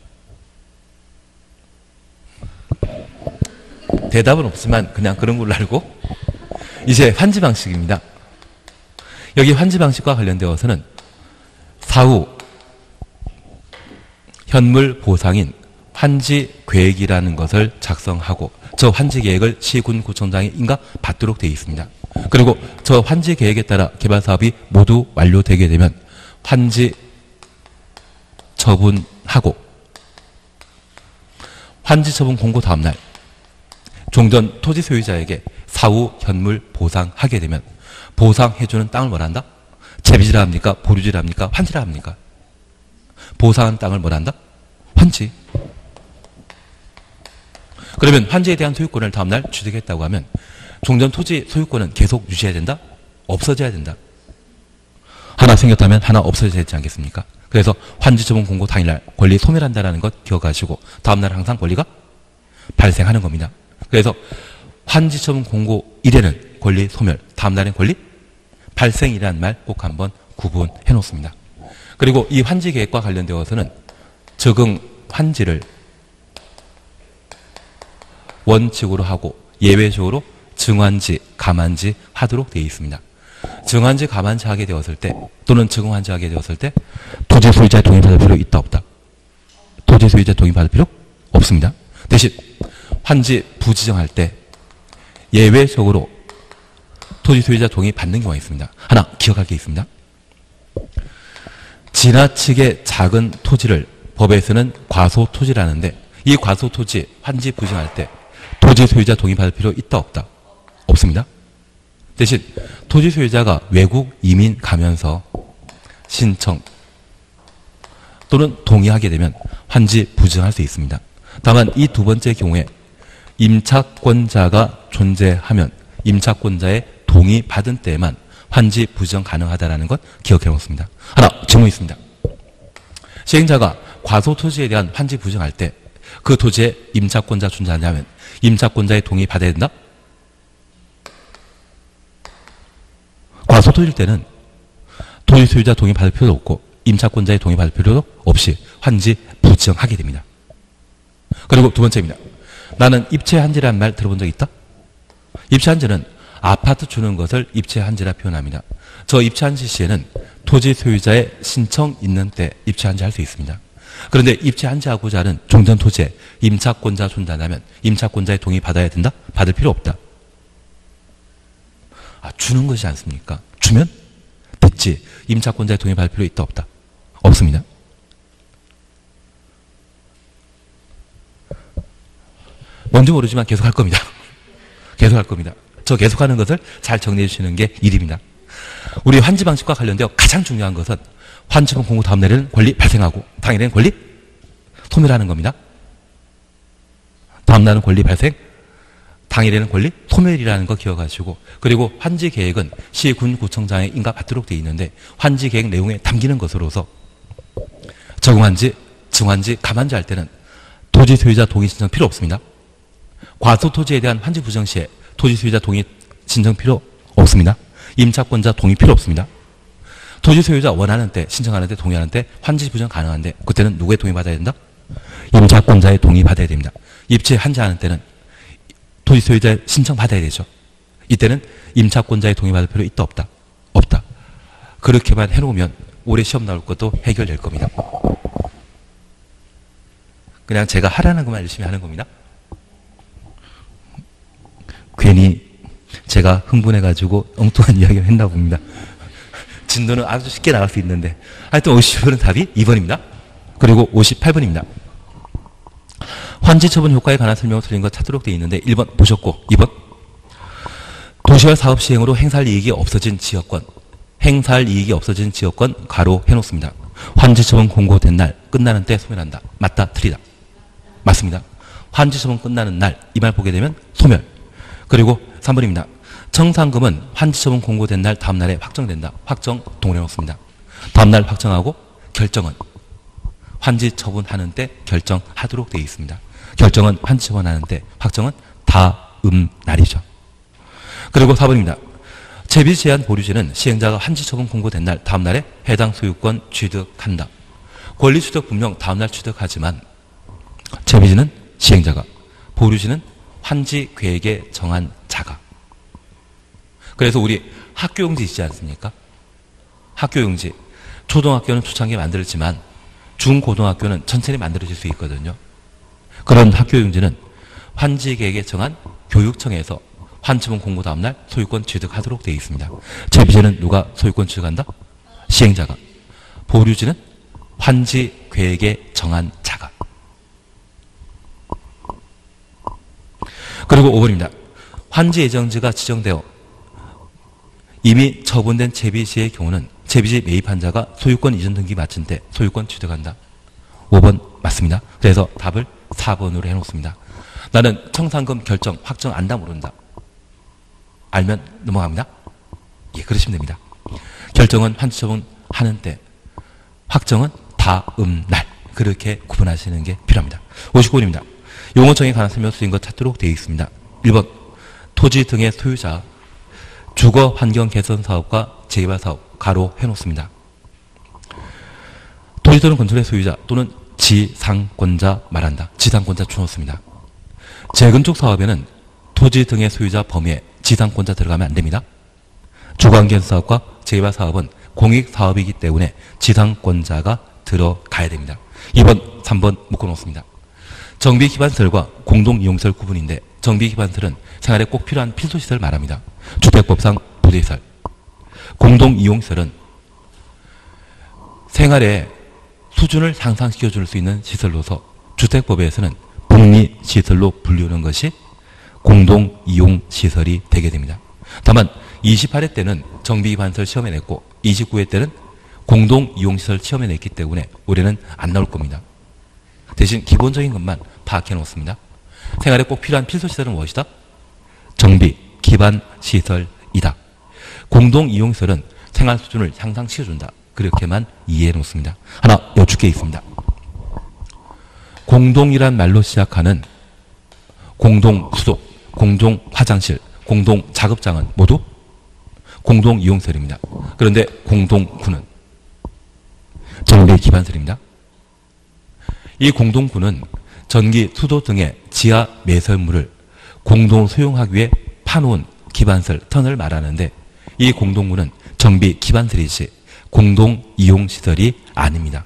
대답은 없지만 그냥 그런 걸로 알고, 이제 환지 방식입니다. 여기 환지 방식과 관련되어서는 사후 현물 보상인 환지 계획이라는 것을 작성하고 저 환지 계획을 시군구청장이 인가 받도록 되어 있습니다. 그리고 저 환지 계획에 따라 개발 사업이 모두 완료되게 되면 환지 처분하고 환지 처분 공고 다음날 종전 토지 소유자에게 사후 현물 보상하게 되면 보상해주는 땅을 뭐라 한다? 재비지라 합니까? 보류지라 합니까? 환지라 합니까? 보상한 땅을 뭐라 한다? 환지. 그러면 환지에 대한 소유권을 다음날 취득했다고 하면 종전 토지 소유권은 계속 유지해야 된다? 없어져야 된다. 하나 생겼다면 하나 없어져야 되지 않겠습니까? 그래서 환지 처분 공고 당일날 권리 소멸한다는 것 기억하시고 다음날 항상 권리가 발생하는 겁니다. 그래서 환지 처분 공고 일에는 권리 소멸, 다음날엔 권리 발생이라는 말 꼭 한번 구분해 놓습니다. 그리고 이 환지 계획과 관련되어서는 적응 환지를 원칙으로 하고 예외적으로 증환지, 감환지 하도록 되어 있습니다. 증환지, 감환지 하게 되었을 때 또는 적응환지 하게 되었을 때 토지 소유자의 동의 받을 필요 있다 없다? 토지 소유자 동의 받을 필요 없습니다. 대신 환지 부지정할 때 예외적으로 토지 소유자 동의 받는 경우가 있습니다. 하나 기억할 게 있습니다. 지나치게 작은 토지를 법에서는 과소토지라는데 이 과소토지 환지 부지정할 때 토지 소유자 동의 받을 필요 있다 없다? 없습니다. 대신 토지 소유자가 외국 이민 가면서 신청 또는 동의하게 되면 환지 부지정할 수 있습니다. 다만 이 두 번째 경우에 임차권자가 존재하면 임차권자의 동의 받은 때에만 환지 부지정 가능하다는 것 기억해 놓습니다. 하나 질문 있습니다. 시행자가 과소토지에 대한 환지 부지정할 때 그 토지에 임차권자 존재하냐면 임차권자의 동의 받아야 된다? 과소토지일 때는 토지 소유자 동의 받을 필요도 없고 임차권자의 동의 받을 필요도 없이 환지 부지정하게 됩니다. 그리고 두 번째입니다. 나는 입체한지라는 말 들어본 적 있다? 입체한지는 아파트 주는 것을 입체한지라 표현합니다. 저 입체한지 시에는 토지 소유자의 신청 있는 때 입체한지 할 수 있습니다. 그런데 입체한지하고자 하는 종전 토지에 임차권자 존재하면 임차권자의 동의 받아야 된다? 받을 필요 없다. 아, 주는 것이지 않습니까? 주면 됐지. 임차권자의 동의 받을 필요 있다 없다? 없습니다. 뭔지 모르지만 계속 할 겁니다. 계속 할 겁니다. 저 계속하는 것을 잘 정리해 주시는 게 일입니다. 우리 환지 방식과 관련되어 가장 중요한 것은 환지분 공고 다음 날에는 권리 발생하고 당일에는 권리 소멸하는 겁니다. 다음 날은 권리 발생, 당일에는 권리 소멸이라는 거 기억하시고, 그리고 환지 계획은 시, 군, 구청장의 인가 받도록 되어 있는데 환지 계획 내용에 담기는 것으로서 적응한지, 증환지, 감환지 할 때는 토지 소유자 동의 신청 필요 없습니다. 과소 토지에 대한 환지 부정 시에 토지 소유자 동의 신청 필요 없습니다. 임차권자 동의 필요 없습니다. 토지 소유자 원하는 때, 신청하는 때, 동의하는 때 환지 부정 가능한데 그때는 누구의 동의 받아야 된다? 임차권자의 동의 받아야 됩니다. 입체 환지하는 때는 토지 소유자의 신청 받아야 되죠. 이때는 임차권자의 동의 받을 필요 있다 없다? 없다. 그렇게만 해놓으면 올해 시험 나올 것도 해결될 겁니다. 그냥 제가 하라는 것만 열심히 하는 겁니다. 괜히 제가 흥분해가지고 엉뚱한 이야기를 했나 봅니다. 진도는 아주 쉽게 나갈 수 있는데 하여튼 오십 번은 답이 이 번입니다. 그리고 오십팔 번입니다. 환지 처분 효과에 관한 설명을 틀린 것 찾도록 되어 있는데 일 번 보셨고 이 번 도시화 사업 시행으로 행사할 이익이 없어진 지역권, 행사할 이익이 없어진 지역권 가로 해놓습니다. 환지 처분 공고된 날 끝나는 때 소멸한다. 맞다 틀리다. 맞습니다. 환지 처분 끝나는 날 이 말 보게 되면 소멸. 그리고 삼 번입니다. 청산금은 환지 처분 공고된 날 다음 날에 확정된다. 확정 동일해 놓습니다. 다음 날 확정하고 결정은 환지 처분하는 때 결정하도록 되어 있습니다. 결정은 환지 처분하는 때, 확정은 다음 날이죠. 그리고 사 번입니다. 채비 제한 보류지는 시행자가 환지 처분 공고된 날 다음 날에 해당 소유권 취득한다. 권리 취득 분명 다음 날 취득하지만 채비지는 시행자가, 보류지는 환지 계획에 정한 자가. 그래서 우리 학교용지 있지 않습니까? 학교용지. 초등학교는 초창기에 만들었지만 중고등학교는 천천히 만들어질 수 있거든요. 그런 학교용지는 환지 계획에 정한 교육청에서 환처분 공고 다음날 소유권 취득하도록 되어 있습니다. 채비지는 누가 소유권 취득한다? 시행자가. 보류지는 환지 계획에 정한 자가. 그리고 오 번입니다. 환지 예정지가 지정되어 이미 처분된 채비지의 경우는 채비지 매입한 자가 소유권 이전 등기 마친 때 소유권 취득한다. 오 번 맞습니다. 그래서 답을 사 번으로 해놓습니다. 나는 청산금 결정, 확정 안다 모른다. 알면 넘어갑니다. 예, 그러시면 됩니다. 결정은 환지 처분 하는 때, 확정은 다음 날. 그렇게 구분하시는 게 필요합니다. 오십구 번입니다. 용어정에 관한 설명 쓰인 것 찾도록 되어 있습니다. 일 번 토지 등의 소유자, 주거 환경 개선 사업과 재개발 사업 가로 해놓습니다. 토지 또는 건설의 소유자 또는 지상권자 말한다. 지상권자 주놓습니다. 재건축 사업에는 토지 등의 소유자 범위에 지상권자 들어가면 안 됩니다. 주거 환경 사업과 재개발 사업은 공익 사업이기 때문에 지상권자가 들어가야 됩니다. 이 번, 삼 번 묶어놓습니다. 정비 기반시설과 공동 이용시설 구분인데 정비 기반시설은 생활에 꼭 필요한 필수시설을 말합니다. 주택법상 부대시설. 공동 이용시설은 생활의 수준을 향상시켜줄 수 있는 시설로서 주택법에서는 복리시설로 분류하는 것이 공동 이용시설이 되게 됩니다. 다만 이십팔 회 때는 정비 기반시설 시험에 냈고 이십구 회 때는 공동 이용시설 시험에 냈기 때문에 올해는 안 나올 겁니다. 대신 기본적인 것만 파악해 놓습니다. 생활에 꼭 필요한 필수시설은 무엇이다? 정비, 기반시설이다. 공동 이용시설은 생활 수준을 향상시켜준다. 그렇게만 이해해 놓습니다. 하나 여쭙 게 있습니다. 공동이란 말로 시작하는 공동 수도, 공동 화장실, 공동 작업장은 모두 공동 이용시설입니다. 그런데 공동구는 정비 기반시설입니다. 이 공동구는 전기, 수도 등의 지하 매설물을 공동 소용하기 위해 파놓은 기반시설, 턴을 말하는데 이 공동구는 정비 기반시설이지 공동 이용시설이 아닙니다.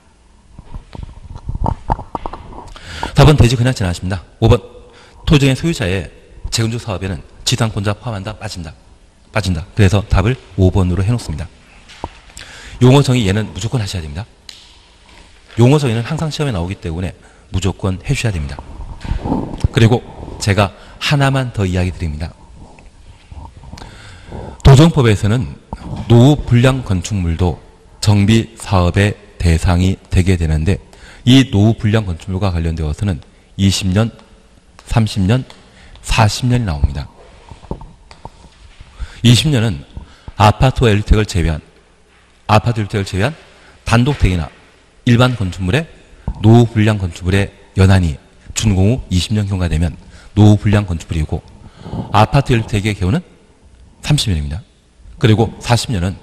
사 번 대지 그냥 지나십니다. 오 번 토지의 소유자의 재건축 사업에는 지상권자 포함한다? 빠진다? 빠진다. 그래서 답을 오 번으로 해놓습니다. 용어 정의 얘는 무조건 하셔야 됩니다. 용어 정의는 항상 시험에 나오기 때문에 무조건 해주셔야 됩니다. 그리고 제가 하나만 더 이야기 드립니다. 도정법에서는 노후 불량 건축물도 정비 사업의 대상이 되게 되는데 이 노후 불량 건축물과 관련되어서는 이십 년, 삼십 년, 사십 년이 나옵니다. 이십 년은 아파트와 일주택을 제외한 아파트 일주택을 제외한 단독택이나 일반 건축물의 노후 불량 건축물의 연한이 준공 후 이십 년 경과가 되면 노후 불량 건축물이고 아파트 일주택의 경우는 삼십 년입니다. 그리고 사십 년은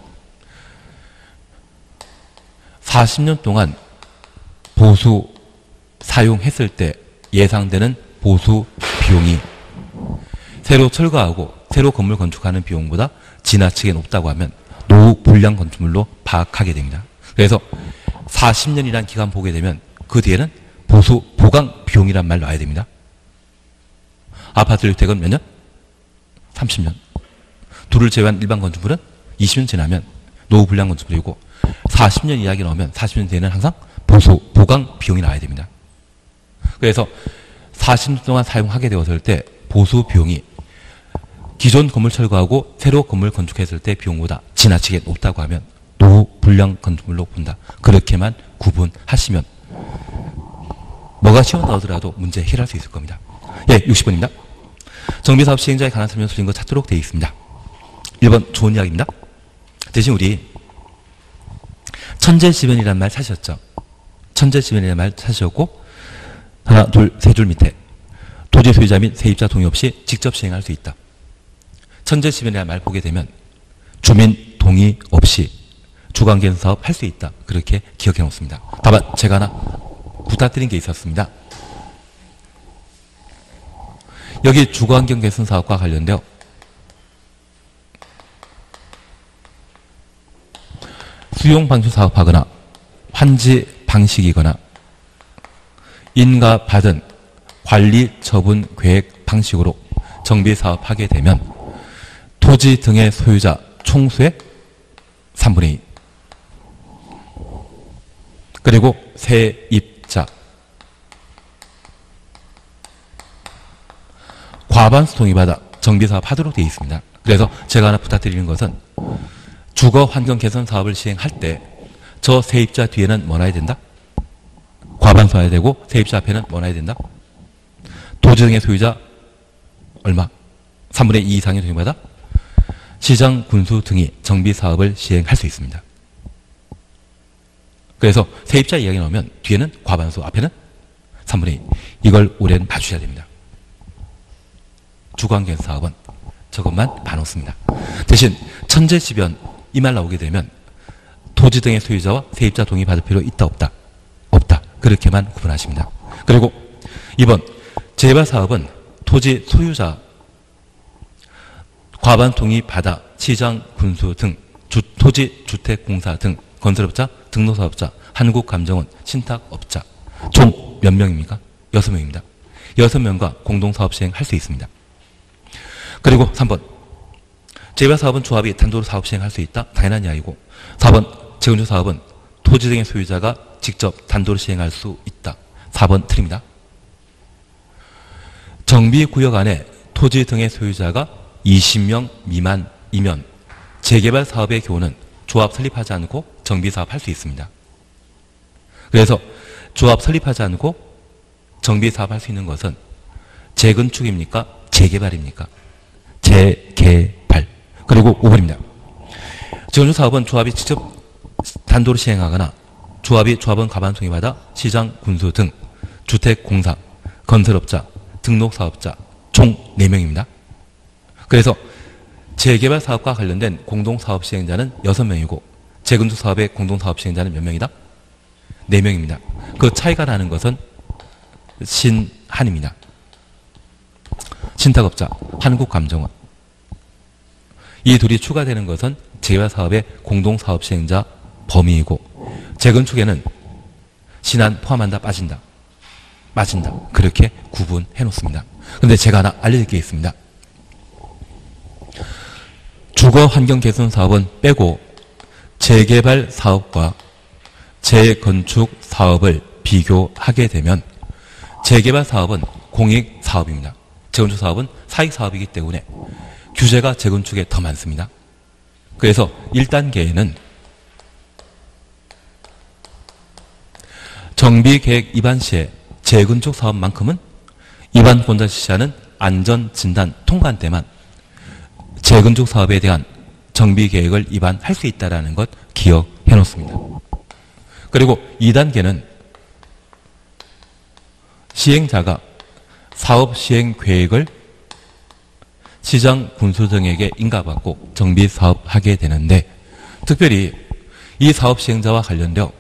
사십 년 동안 보수 사용했을 때 예상되는 보수 비용이 새로 철거하고 새로 건물 건축하는 비용보다 지나치게 높다고 하면 노후 불량 건축물로 파악하게 됩니다. 그래서 사십 년이라는 기간 보게 되면 그 뒤에는 보수 보강 비용이란 말 놔야 됩니다. 아파트 일주택은 몇 년? 삼십 년. 둘을 제외한 일반 건축물은 이십 년 지나면 노후 불량 건축물이고 사십 년 이하게 나오면 사십 년 뒤에는 항상 보수 보강 비용이 나와야 됩니다. 그래서 사십 년 동안 사용하게 되었을 때 보수 비용이 기존 건물 철거하고 새로 건물 건축했을 때 비용보다 지나치게 높다고 하면 노후 불량 건축물로 본다. 그렇게만 구분하시면 뭐가 시험 나오더라도 문제 해결할 수 있을 겁니다. 예, 육십 번입니다. 정비사업 시행자에 관한 설명 틀린 거 찾도록 되어 있습니다. 일 번 좋은 이야기입니다. 대신 우리 천재지변이라는 말 사셨죠? 천재지변이라는 말 사셨고 하나, 둘, 세 줄 밑에 토지 소유자 및 세입자 동의 없이 직접 시행할 수 있다. 천재지변이라는 말 보게 되면 주민 동의 없이 주관계선 사업 할 수 있다. 그렇게 기억해 놓습니다. 다만 제가 하나 부탁드린 게 있었습니다. 여기 주거환경 개선 사업과 관련되어 수용 방출 사업하거나 환지 방식이거나 인가 받은 관리 처분 계획 방식으로 정비 사업하게 되면 토지 등의 소유자 총수의 삼분의 이 그리고 세입자 과반수 동의받아 정비사업 하도록 되어 있습니다. 그래서 제가 하나 부탁드리는 것은 주거 환경 개선 사업을 시행할 때 저 세입자 뒤에는 뭐 놔야 된다? 과반수 놔야 되고 세입자 앞에는 뭐 놔야 된다? 토지 등의 소유자 얼마? 삼분의 이 이상의 동의받아 시장 군수 등이 정비사업을 시행할 수 있습니다. 그래서 세입자 이야기 나오면 뒤에는 과반수, 앞에는 삼분의 이. 이걸 올해는 봐주셔야 됩니다. 주거환경 사업은 저것만 봐놓습니다. 대신 천재지변 이 말 나오게 되면 토지 등의 소유자와 세입자 동의 받을 필요 있다 없다? 없다. 그렇게만 구분하십니다. 그리고 이 번 재개발사업은 토지 소유자 과반 동의 받아 시장 군수 등 주, 토지주택공사 등 건설업자, 등록사업자, 한국감정원, 신탁업자 총 몇 명입니까? 여섯 명입니다. 여섯 명과 공동사업 시행할 수 있습니다. 그리고 삼 번 재개발사업은 조합이 단독으로 사업 시행할 수 있다? 당연한 이야기고 사 번 재건축 사업은 토지 등의 소유자가 직접 단독으로 시행할 수 있다. 사 번 틀립니다. 정비구역 안에 토지 등의 소유자가 이십 명 미만이면 재개발 사업의 경우는 조합 설립하지 않고 정비사업 할 수 있습니다. 그래서 조합 설립하지 않고 정비사업 할 수 있는 것은 재건축입니까? 재개발입니까? 재개발. 그리고 오 번입니다. 재건축 사업은 조합이 직접 단독으로 시행하거나 조합이 조합원 과반 동의받아 시장, 군수 등 주택공사, 건설업자, 등록사업자 총 네 명입니다. 그래서 재개발 사업과 관련된 공동사업 시행자는 여섯 명이고 재건축 사업의 공동사업 시행자는 몇 명이다? 네 명입니다. 그 차이가 나는 것은 신한입니다. 신탁업자, 한국감정원. 이 둘이 추가되는 것은 재개발 사업의 공동사업 시행자 범위이고 재건축에는 신한 포함한다, 빠진다. 빠진다. 그렇게 구분해 놓습니다. 그런데 제가 하나 알려드릴 게 있습니다. 주거 환경 개선 사업은 빼고 재개발 사업과 재건축 사업을 비교하게 되면 재개발 사업은 공익 사업입니다. 재건축 사업은 사익 사업이기 때문에 규제가 재건축에 더 많습니다. 그래서 일 단계에는 정비계획 위반 시에 재건축 사업만큼은 위반권자 실시하는 안전진단 통관 때만 재건축 사업에 대한 정비계획을 위반할 수 있다는 것 기억해 놓습니다. 그리고 이 단계는 시행자가 사업 시행 계획을 시장 군수 등에게 인가받고 정비 사업하게 되는데, 특별히 이 사업 시행자와 관련되어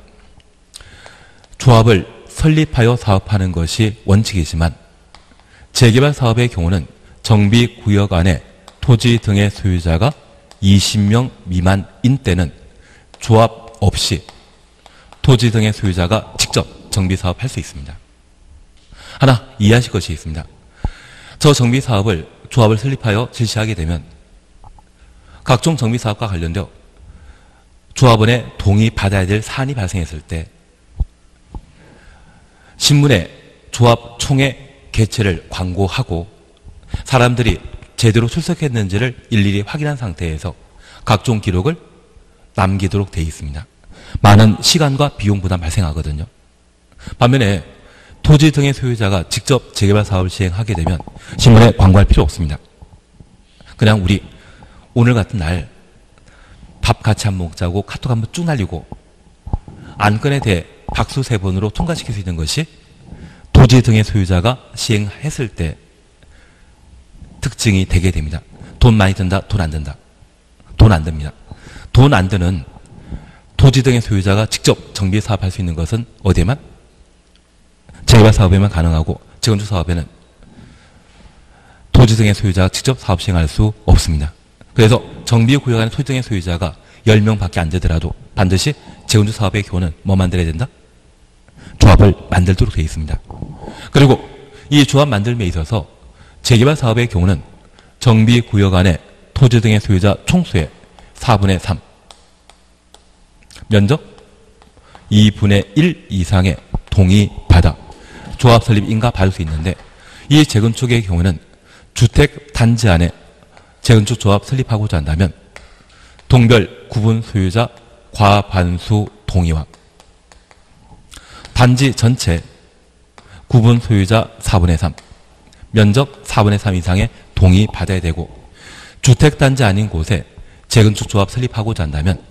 조합을 설립하여 사업하는 것이 원칙이지만 재개발 사업의 경우는 정비구역 안에 토지 등의 소유자가 이십 명 미만인 때는 조합 없이 토지 등의 소유자가 직접 정비사업 할 수 있습니다. 하나 이해하실 것이 있습니다. 저 정비사업을 조합을 설립하여 실시하게 되면 각종 정비사업과 관련되어 조합원의 동의받아야 될 사안이 발생했을 때 신문에 조합 총회 개최를 광고하고 사람들이 제대로 출석했는지를 일일이 확인한 상태에서 각종 기록을 남기도록 되어 있습니다. 많은 시간과 비용 부담 발생하거든요. 반면에 토지 등의 소유자가 직접 재개발 사업을 시행하게 되면 신문에 광고할 필요 없습니다. 그냥 우리 오늘 같은 날 밥 같이 한번 먹자고 카톡 한번 쭉 날리고 안건에 대해 박수 세 번으로 통과시킬 수 있는 것이 토지 등의 소유자가 시행했을 때 특징이 되게 됩니다. 돈 많이 든다, 돈 안 든다. 돈 안 듭니다. 돈 안 드는 토지 등의 소유자가 직접 정비 사업할 수 있는 것은 어디에만? 재개발 사업에만 가능하고 재건축 사업에는 토지 등의 소유자가 직접 사업 시행할 수 없습니다. 그래서 정비구역 안에 토지 등의 소유자가 열 명밖에 안 되더라도 반드시 재건축 사업의 경우는 뭐 만들어야 된다? 조합을 만들도록 되어 있습니다. 그리고 이 조합 만들기에 있어서 재개발 사업의 경우는 정비구역 안에 토지 등의 소유자 총수의 사분의 삼, 면적 이분의 일 이상의 동의받아 조합 설립 인가 받을 수 있는데, 이 재건축의 경우는 주택 단지 안에 재건축 조합 설립하고자 한다면 동별 구분 소유자 과반수 동의와 단지 전체 구분 소유자 사분의 삼, 면적 사분의 삼 이상의 동의 받아야 되고, 주택단지 아닌 곳에 재건축 조합 설립하고자 한다면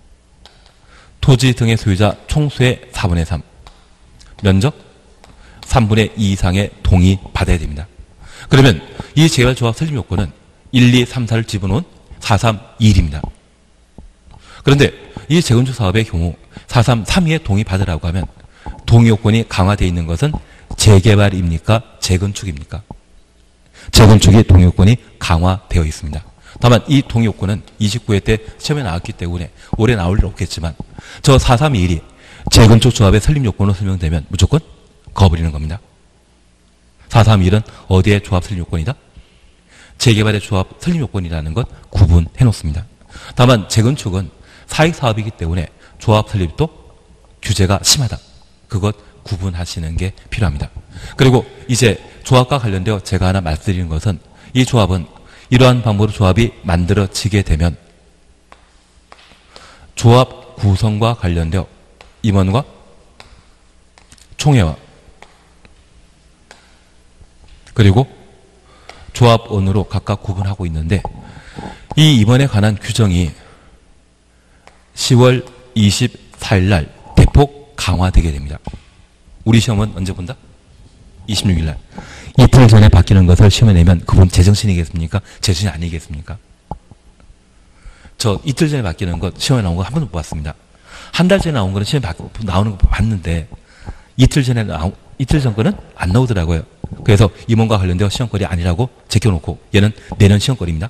토지 등의 소유자 총수의 사분의 삼, 면적 삼분의 이 이상의 동의 받아야 됩니다. 그러면 이 재개발 조합 설립 요건은 일, 이, 삼, 사를 집어넣은 사, 삼, 일입니다. 그런데 이 재건축 사업의 경우 사, 삼, 삼, 이에 동의 받으라고 하면 동의 요건이 강화되어 있는 것은 재개발입니까? 재건축입니까? 재건축의 동의 요건이 강화되어 있습니다. 다만 이 동의 요건은 이십구 회 때 시험에 나왔기 때문에 올해 나올 일 없겠지만 저 사, 삼, 일이 재건축 조합의 설립 요건으로 설명되면 무조건 거버리는 겁니다. 사, 삼, 일은 어디에 조합 설립 요건이다? 재개발의 조합 설립 요건이라는 것 구분해 놓습니다. 다만 재건축은 사익 사업이기 때문에 조합 설립도 규제가 심하다. 그것 구분하시는 게 필요합니다. 그리고 이제 조합과 관련되어 제가 하나 말씀드리는 것은, 이 조합은 이러한 방법으로 조합이 만들어지게 되면 조합 구성과 관련되어 임원과 총회와 그리고 조합원으로 각각 구분하고 있는데, 이 임원에 관한 규정이 시월 이십사일 날 대폭 강화되게 됩니다. 우리 시험은 언제 본다? 이십육일 날. 이틀 전에 바뀌는 것을 시험에 내면 그분 제정신이겠습니까? 제정신이 아니겠습니까? 저 이틀 전에 바뀌는 것 시험에 나온 거 한 번도 못 봤습니다. 한 달 전에 나온 거는 시험에 나오는 거 봤는데 이틀 전에 나온, 이틀 전 거는 안 나오더라고요. 그래서 임원과 관련되어 시험거리 아니라고 제껴놓고 얘는 내년 시험거리입니다.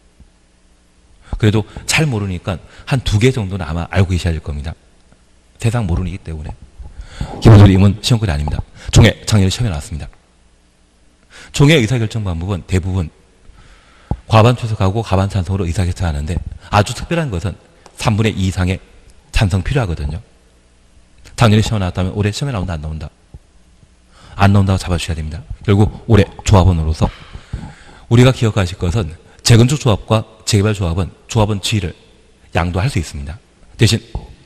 그래도 잘 모르니까 한 두 개 정도는 아마 알고 계셔야 될 겁니다. 세상 모르기 때문에. 기본적으로 임원 시험거리 아닙니다. 총회 작년에 시험에 나왔습니다. 총회 의사결정 방법은 대부분 과반 출석하고 과반 찬성으로 의사결정하는데, 아주 특별한 것은 삼분의 이 이상의 찬성 필요하거든요. 작년에 시험 나왔다면 올해 시험에 나온다, 안 나온다? 안 나온다고 잡아주셔야 됩니다. 결국 올해 조합원으로서 우리가 기억하실 것은 재건축 조합과 재개발 조합은 조합원 지위를 양도할 수 있습니다. 대신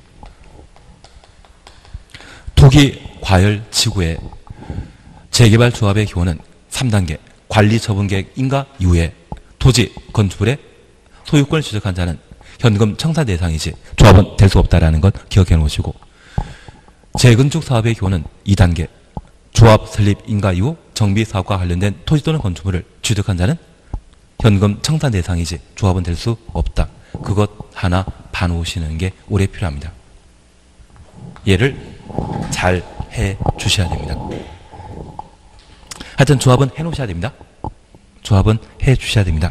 토기 과열 지구의 재개발 조합의 경우는 삼 단계 관리 처분 계획 인가 이후에 토지 건축물의 소유권을 취득한 자는 현금 청산 대상이지 조합원 될 수 없다라는 것 기억해 놓으시고, 재건축 사업의 경우는 이 단계 조합 설립 인가 이후 정비 사업과 관련된 토지 또는 건축물을 취득한 자는 현금 청산 대상이지 조합원 될 수 없다. 그것 하나 봐놓으시는 게 올해 필요합니다. 얘를 잘 해 주셔야 됩니다. 하여튼 조합은 해 놓으셔야 됩니다. 조합은 해 주셔야 됩니다.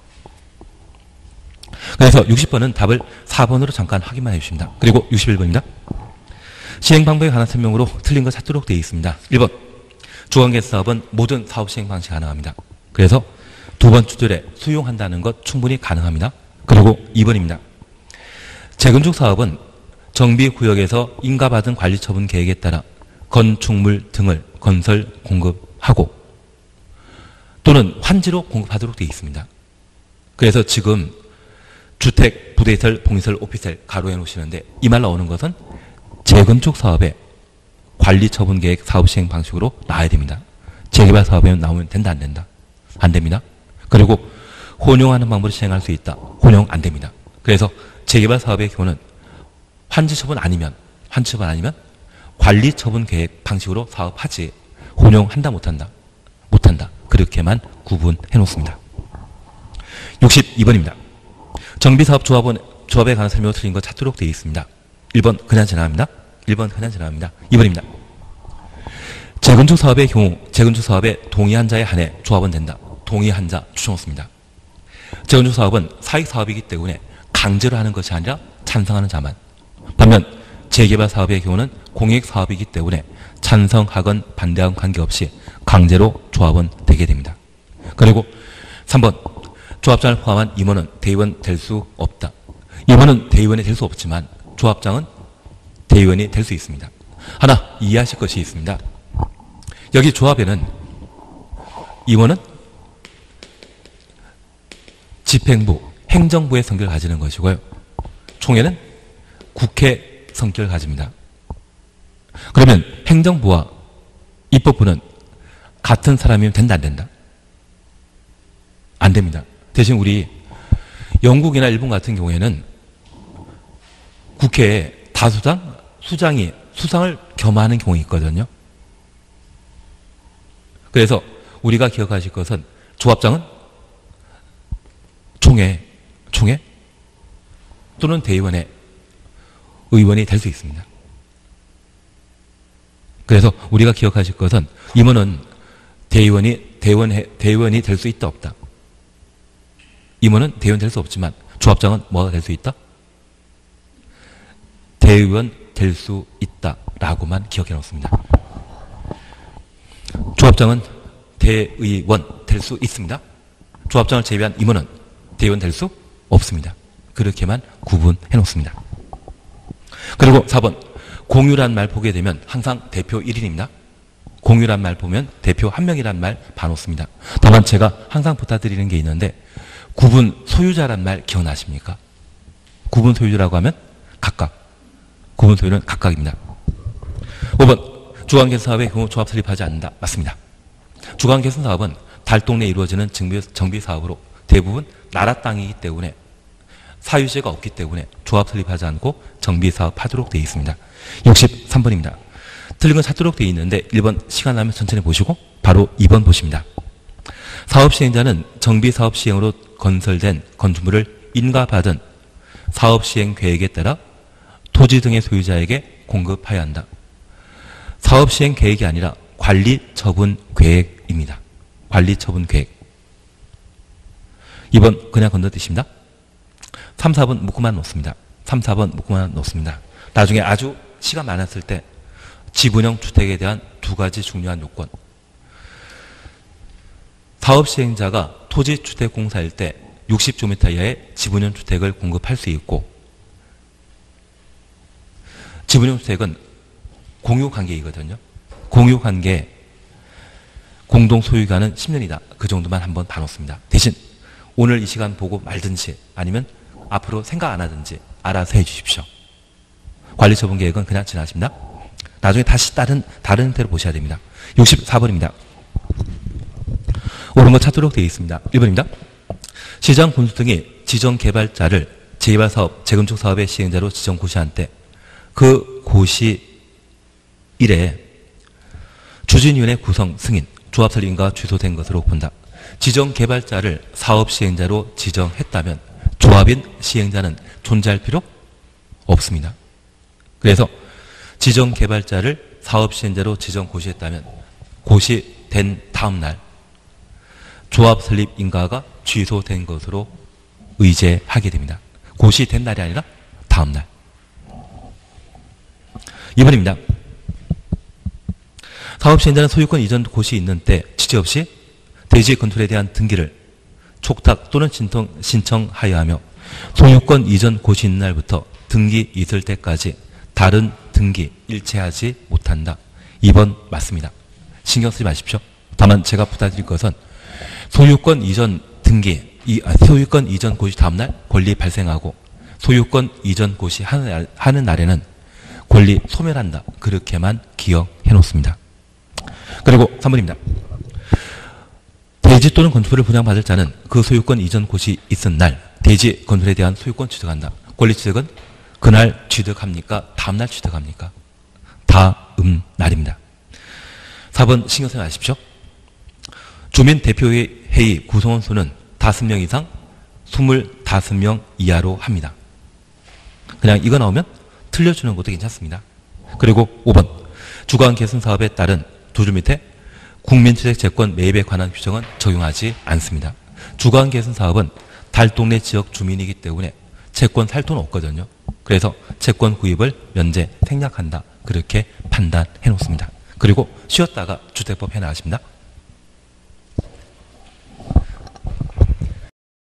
그래서 육십 번은 답을 사 번으로 잠깐 확인만 해주십니다. 그리고 육십일 번입니다. 시행 방법에 관한 설명으로 틀린 거 찾도록 되어 있습니다. 일 번 주관계획 사업은 모든 사업 시행 방식이 가능합니다. 그래서 두 번 추절에 수용한다는 것 충분히 가능합니다. 그리고 이 번입니다. 재건축 사업은 정비구역에서 인가받은 관리처분 계획에 따라 건축물 등을 건설 공급하고 또는 환지로 공급하도록 되어 있습니다. 그래서 지금 주택, 부대시설, 봉시설, 오피스텔 가로해 놓으시는데 이 말 나오는 것은 재건축 사업의 관리처분 계획 사업 시행 방식으로 나와야 됩니다. 재개발 사업에 나오면 된다, 안 된다? 안 됩니다. 그리고 혼용하는 방법으로 시행할 수 있다. 혼용 안 됩니다. 그래서 재개발 사업의 경우는 환지처분 아니면 환지처분 아니면 관리처분 계획 방식으로 사업하지 혼용한다, 못한다? 못한다. 그렇게만 구분해 놓습니다. 육십이 번입니다. 정비사업 조합원, 조합에 관한 설명을 틀린 거 찾도록 되어 있습니다. 일 번 그냥 지나갑니다. 일 번 그냥 지나갑니다. 이 번입니다. 재건축 사업의 경우 재건축 사업에 동의한 자에 한해 조합원 된다. 동의한 자 추천없습니다. 재건축 사업은 사익 사업이기 때문에 강제로 하는 것이 아니라 찬성하는 자만. 반면 재개발 사업의 경우는 공익 사업이기 때문에 찬성하건 반대하건 관계없이 강제로 조합원 되게 됩니다. 그리고 삼 번 조합장을 포함한 임원은 대의원 될 수 없다. 임원은 대의원이 될 수 없지만 조합장은 대의원이 될 수 있습니다. 하나 이해하실 것이 있습니다. 여기 조합에는 임원은 집행부, 행정부의 성격을 가지는 것이고요. 총회는 국회 성격을 가집니다. 그러면 행정부와 입법부는 같은 사람이면 된다, 안 된다? 안 됩니다. 대신 우리 영국이나 일본 같은 경우에는 국회에 다수당, 수장이 수상을 겸하는 경우가 있거든요. 그래서 우리가 기억하실 것은 조합장은 총회, 총회 또는 대의원의 의원이 될 수 있습니다. 그래서 우리가 기억하실 것은 임원은 대의원이 대의원 대의원이 될 수 있다, 없다. 임원은 대의원 될 수 없지만 조합장은 뭐가 될 수 있다? 대의원 될 수 있다라고만 기억해 놓습니다. 조합장은 대의원 될 수 있습니다. 조합장을 제외한 임원은 대의원 될 수 없습니다. 그렇게만 구분해 놓습니다. 그리고 사 번 공유란 말 보게 되면 항상 대표 일 인입니다. 공유란 말 보면 대표 한 명이란 말 봐놓습니다. 다만 제가 항상 부탁드리는 게 있는데 구분 소유자란 말 기억나십니까? 구분 소유자라고 하면 각각. 구분 소유는 각각입니다. 오 번 주관계선 사업의 경우 조합 설립하지 않는다. 맞습니다. 주관계선 사업은 달동 내에 이루어지는 정비, 정비 사업으로 대부분 나라 땅이기 때문에 사유지가 없기 때문에 조합 설립하지 않고 정비 사업 하도록 되어 있습니다. 육십삼 번입니다. 틀린 건 찾도록 되어 있는데 일 번 시간 나면 천천히 보시고 바로 이 번 보십니다. 사업 시행자는 정비 사업 시행으로 건설된 건축물을 인가받은 사업 시행 계획에 따라 토지 등의 소유자에게 공급해야 한다. 사업 시행 계획이 아니라 관리 처분 계획입니다. 관리 처분 계획. 이 번 그냥 건너뛰십니다. 삼, 사 번 묶고만 놓습니다. 삼, 사 번 묶고만 놓습니다. 나중에 아주 시간 많았을 때 지분형 주택에 대한 두 가지 중요한 요건. 사업 시행자가 토지주택공사일 때 육십 제곱미터 이하의 지분형 주택을 공급할 수 있고, 지분형 주택은 공유관계이거든요. 공유관계 공동 소유기간은 십 년이다. 그 정도만 한번 봐놓습니다. 대신 오늘 이 시간 보고 말든지 아니면 앞으로 생각 안 하든지 알아서 해 주십시오. 관리처분 계획은 그냥 지나십니다. 나중에 다시 다른 다른 형태로 보셔야 됩니다. 육십사 번입니다. 옳은 거 찾도록 되어 있습니다. 일 번입니다. 시장 군수 등이 지정 개발자를 재개발 사업, 재건축 사업의 시행자로 지정 고시한 때 그 고시 일에 추진위원회 구성 승인, 조합 설립 인가가 취소된 것으로 본다. 지정 개발자를 사업 시행자로 지정했다면 조합인 시행자는 존재할 필요 없습니다. 그래서 지정 개발자를 사업 시행자로 지정 고시했다면 고시된 다음 날 조합 설립 인가가 취소된 것으로 의제하게 됩니다. 고시된 날이 아니라 다음 날. 이 번입니다. 사업 시행자는 소유권 이전 고시 있는 때 지체 없이 대지 건설에 대한 등기를 촉탁 또는 신청, 신청하여야 하며 소유권 이전 고시 있는 날부터 등기 있을 때까지 다른 등기 일체하지 못한다. 이 번 맞습니다. 신경 쓰지 마십시오. 다만 제가 부탁드릴 것은 소유권 이전 등기, 이, 아, 소유권 이전 고시 다음날 권리 발생하고 소유권 이전 고시 하는, 날, 하는 날에는 권리 소멸한다. 그렇게만 기억해 놓습니다. 그리고 삼 번입니다. 대지 또는 건축물을 분양받을 자는 그 소유권 이전 고시 있은 날 대지 건설에 대한 소유권 취득한다. 권리 취득은 그날 취득합니까? 다음날 취득합니까? 다음 날입니다. 사 번 신경 쓰지 마십시오. 주민대표회의 구성원 수는 다섯 명 이상, 스물다섯 명 이하로 합니다. 그냥 이거 나오면 틀려주는 것도 괜찮습니다. 그리고 오 번 주거환 개선 사업에 따른 두 줄 밑에 국민주택채권 매입에 관한 규정은 적용하지 않습니다. 주거환 개선 사업은 달동네 지역 주민이기 때문에 채권 살 돈 없거든요. 그래서 채권 구입을 면제 생략한다. 그렇게 판단해 놓습니다. 그리고 쉬었다가 주택법 해나가십니다.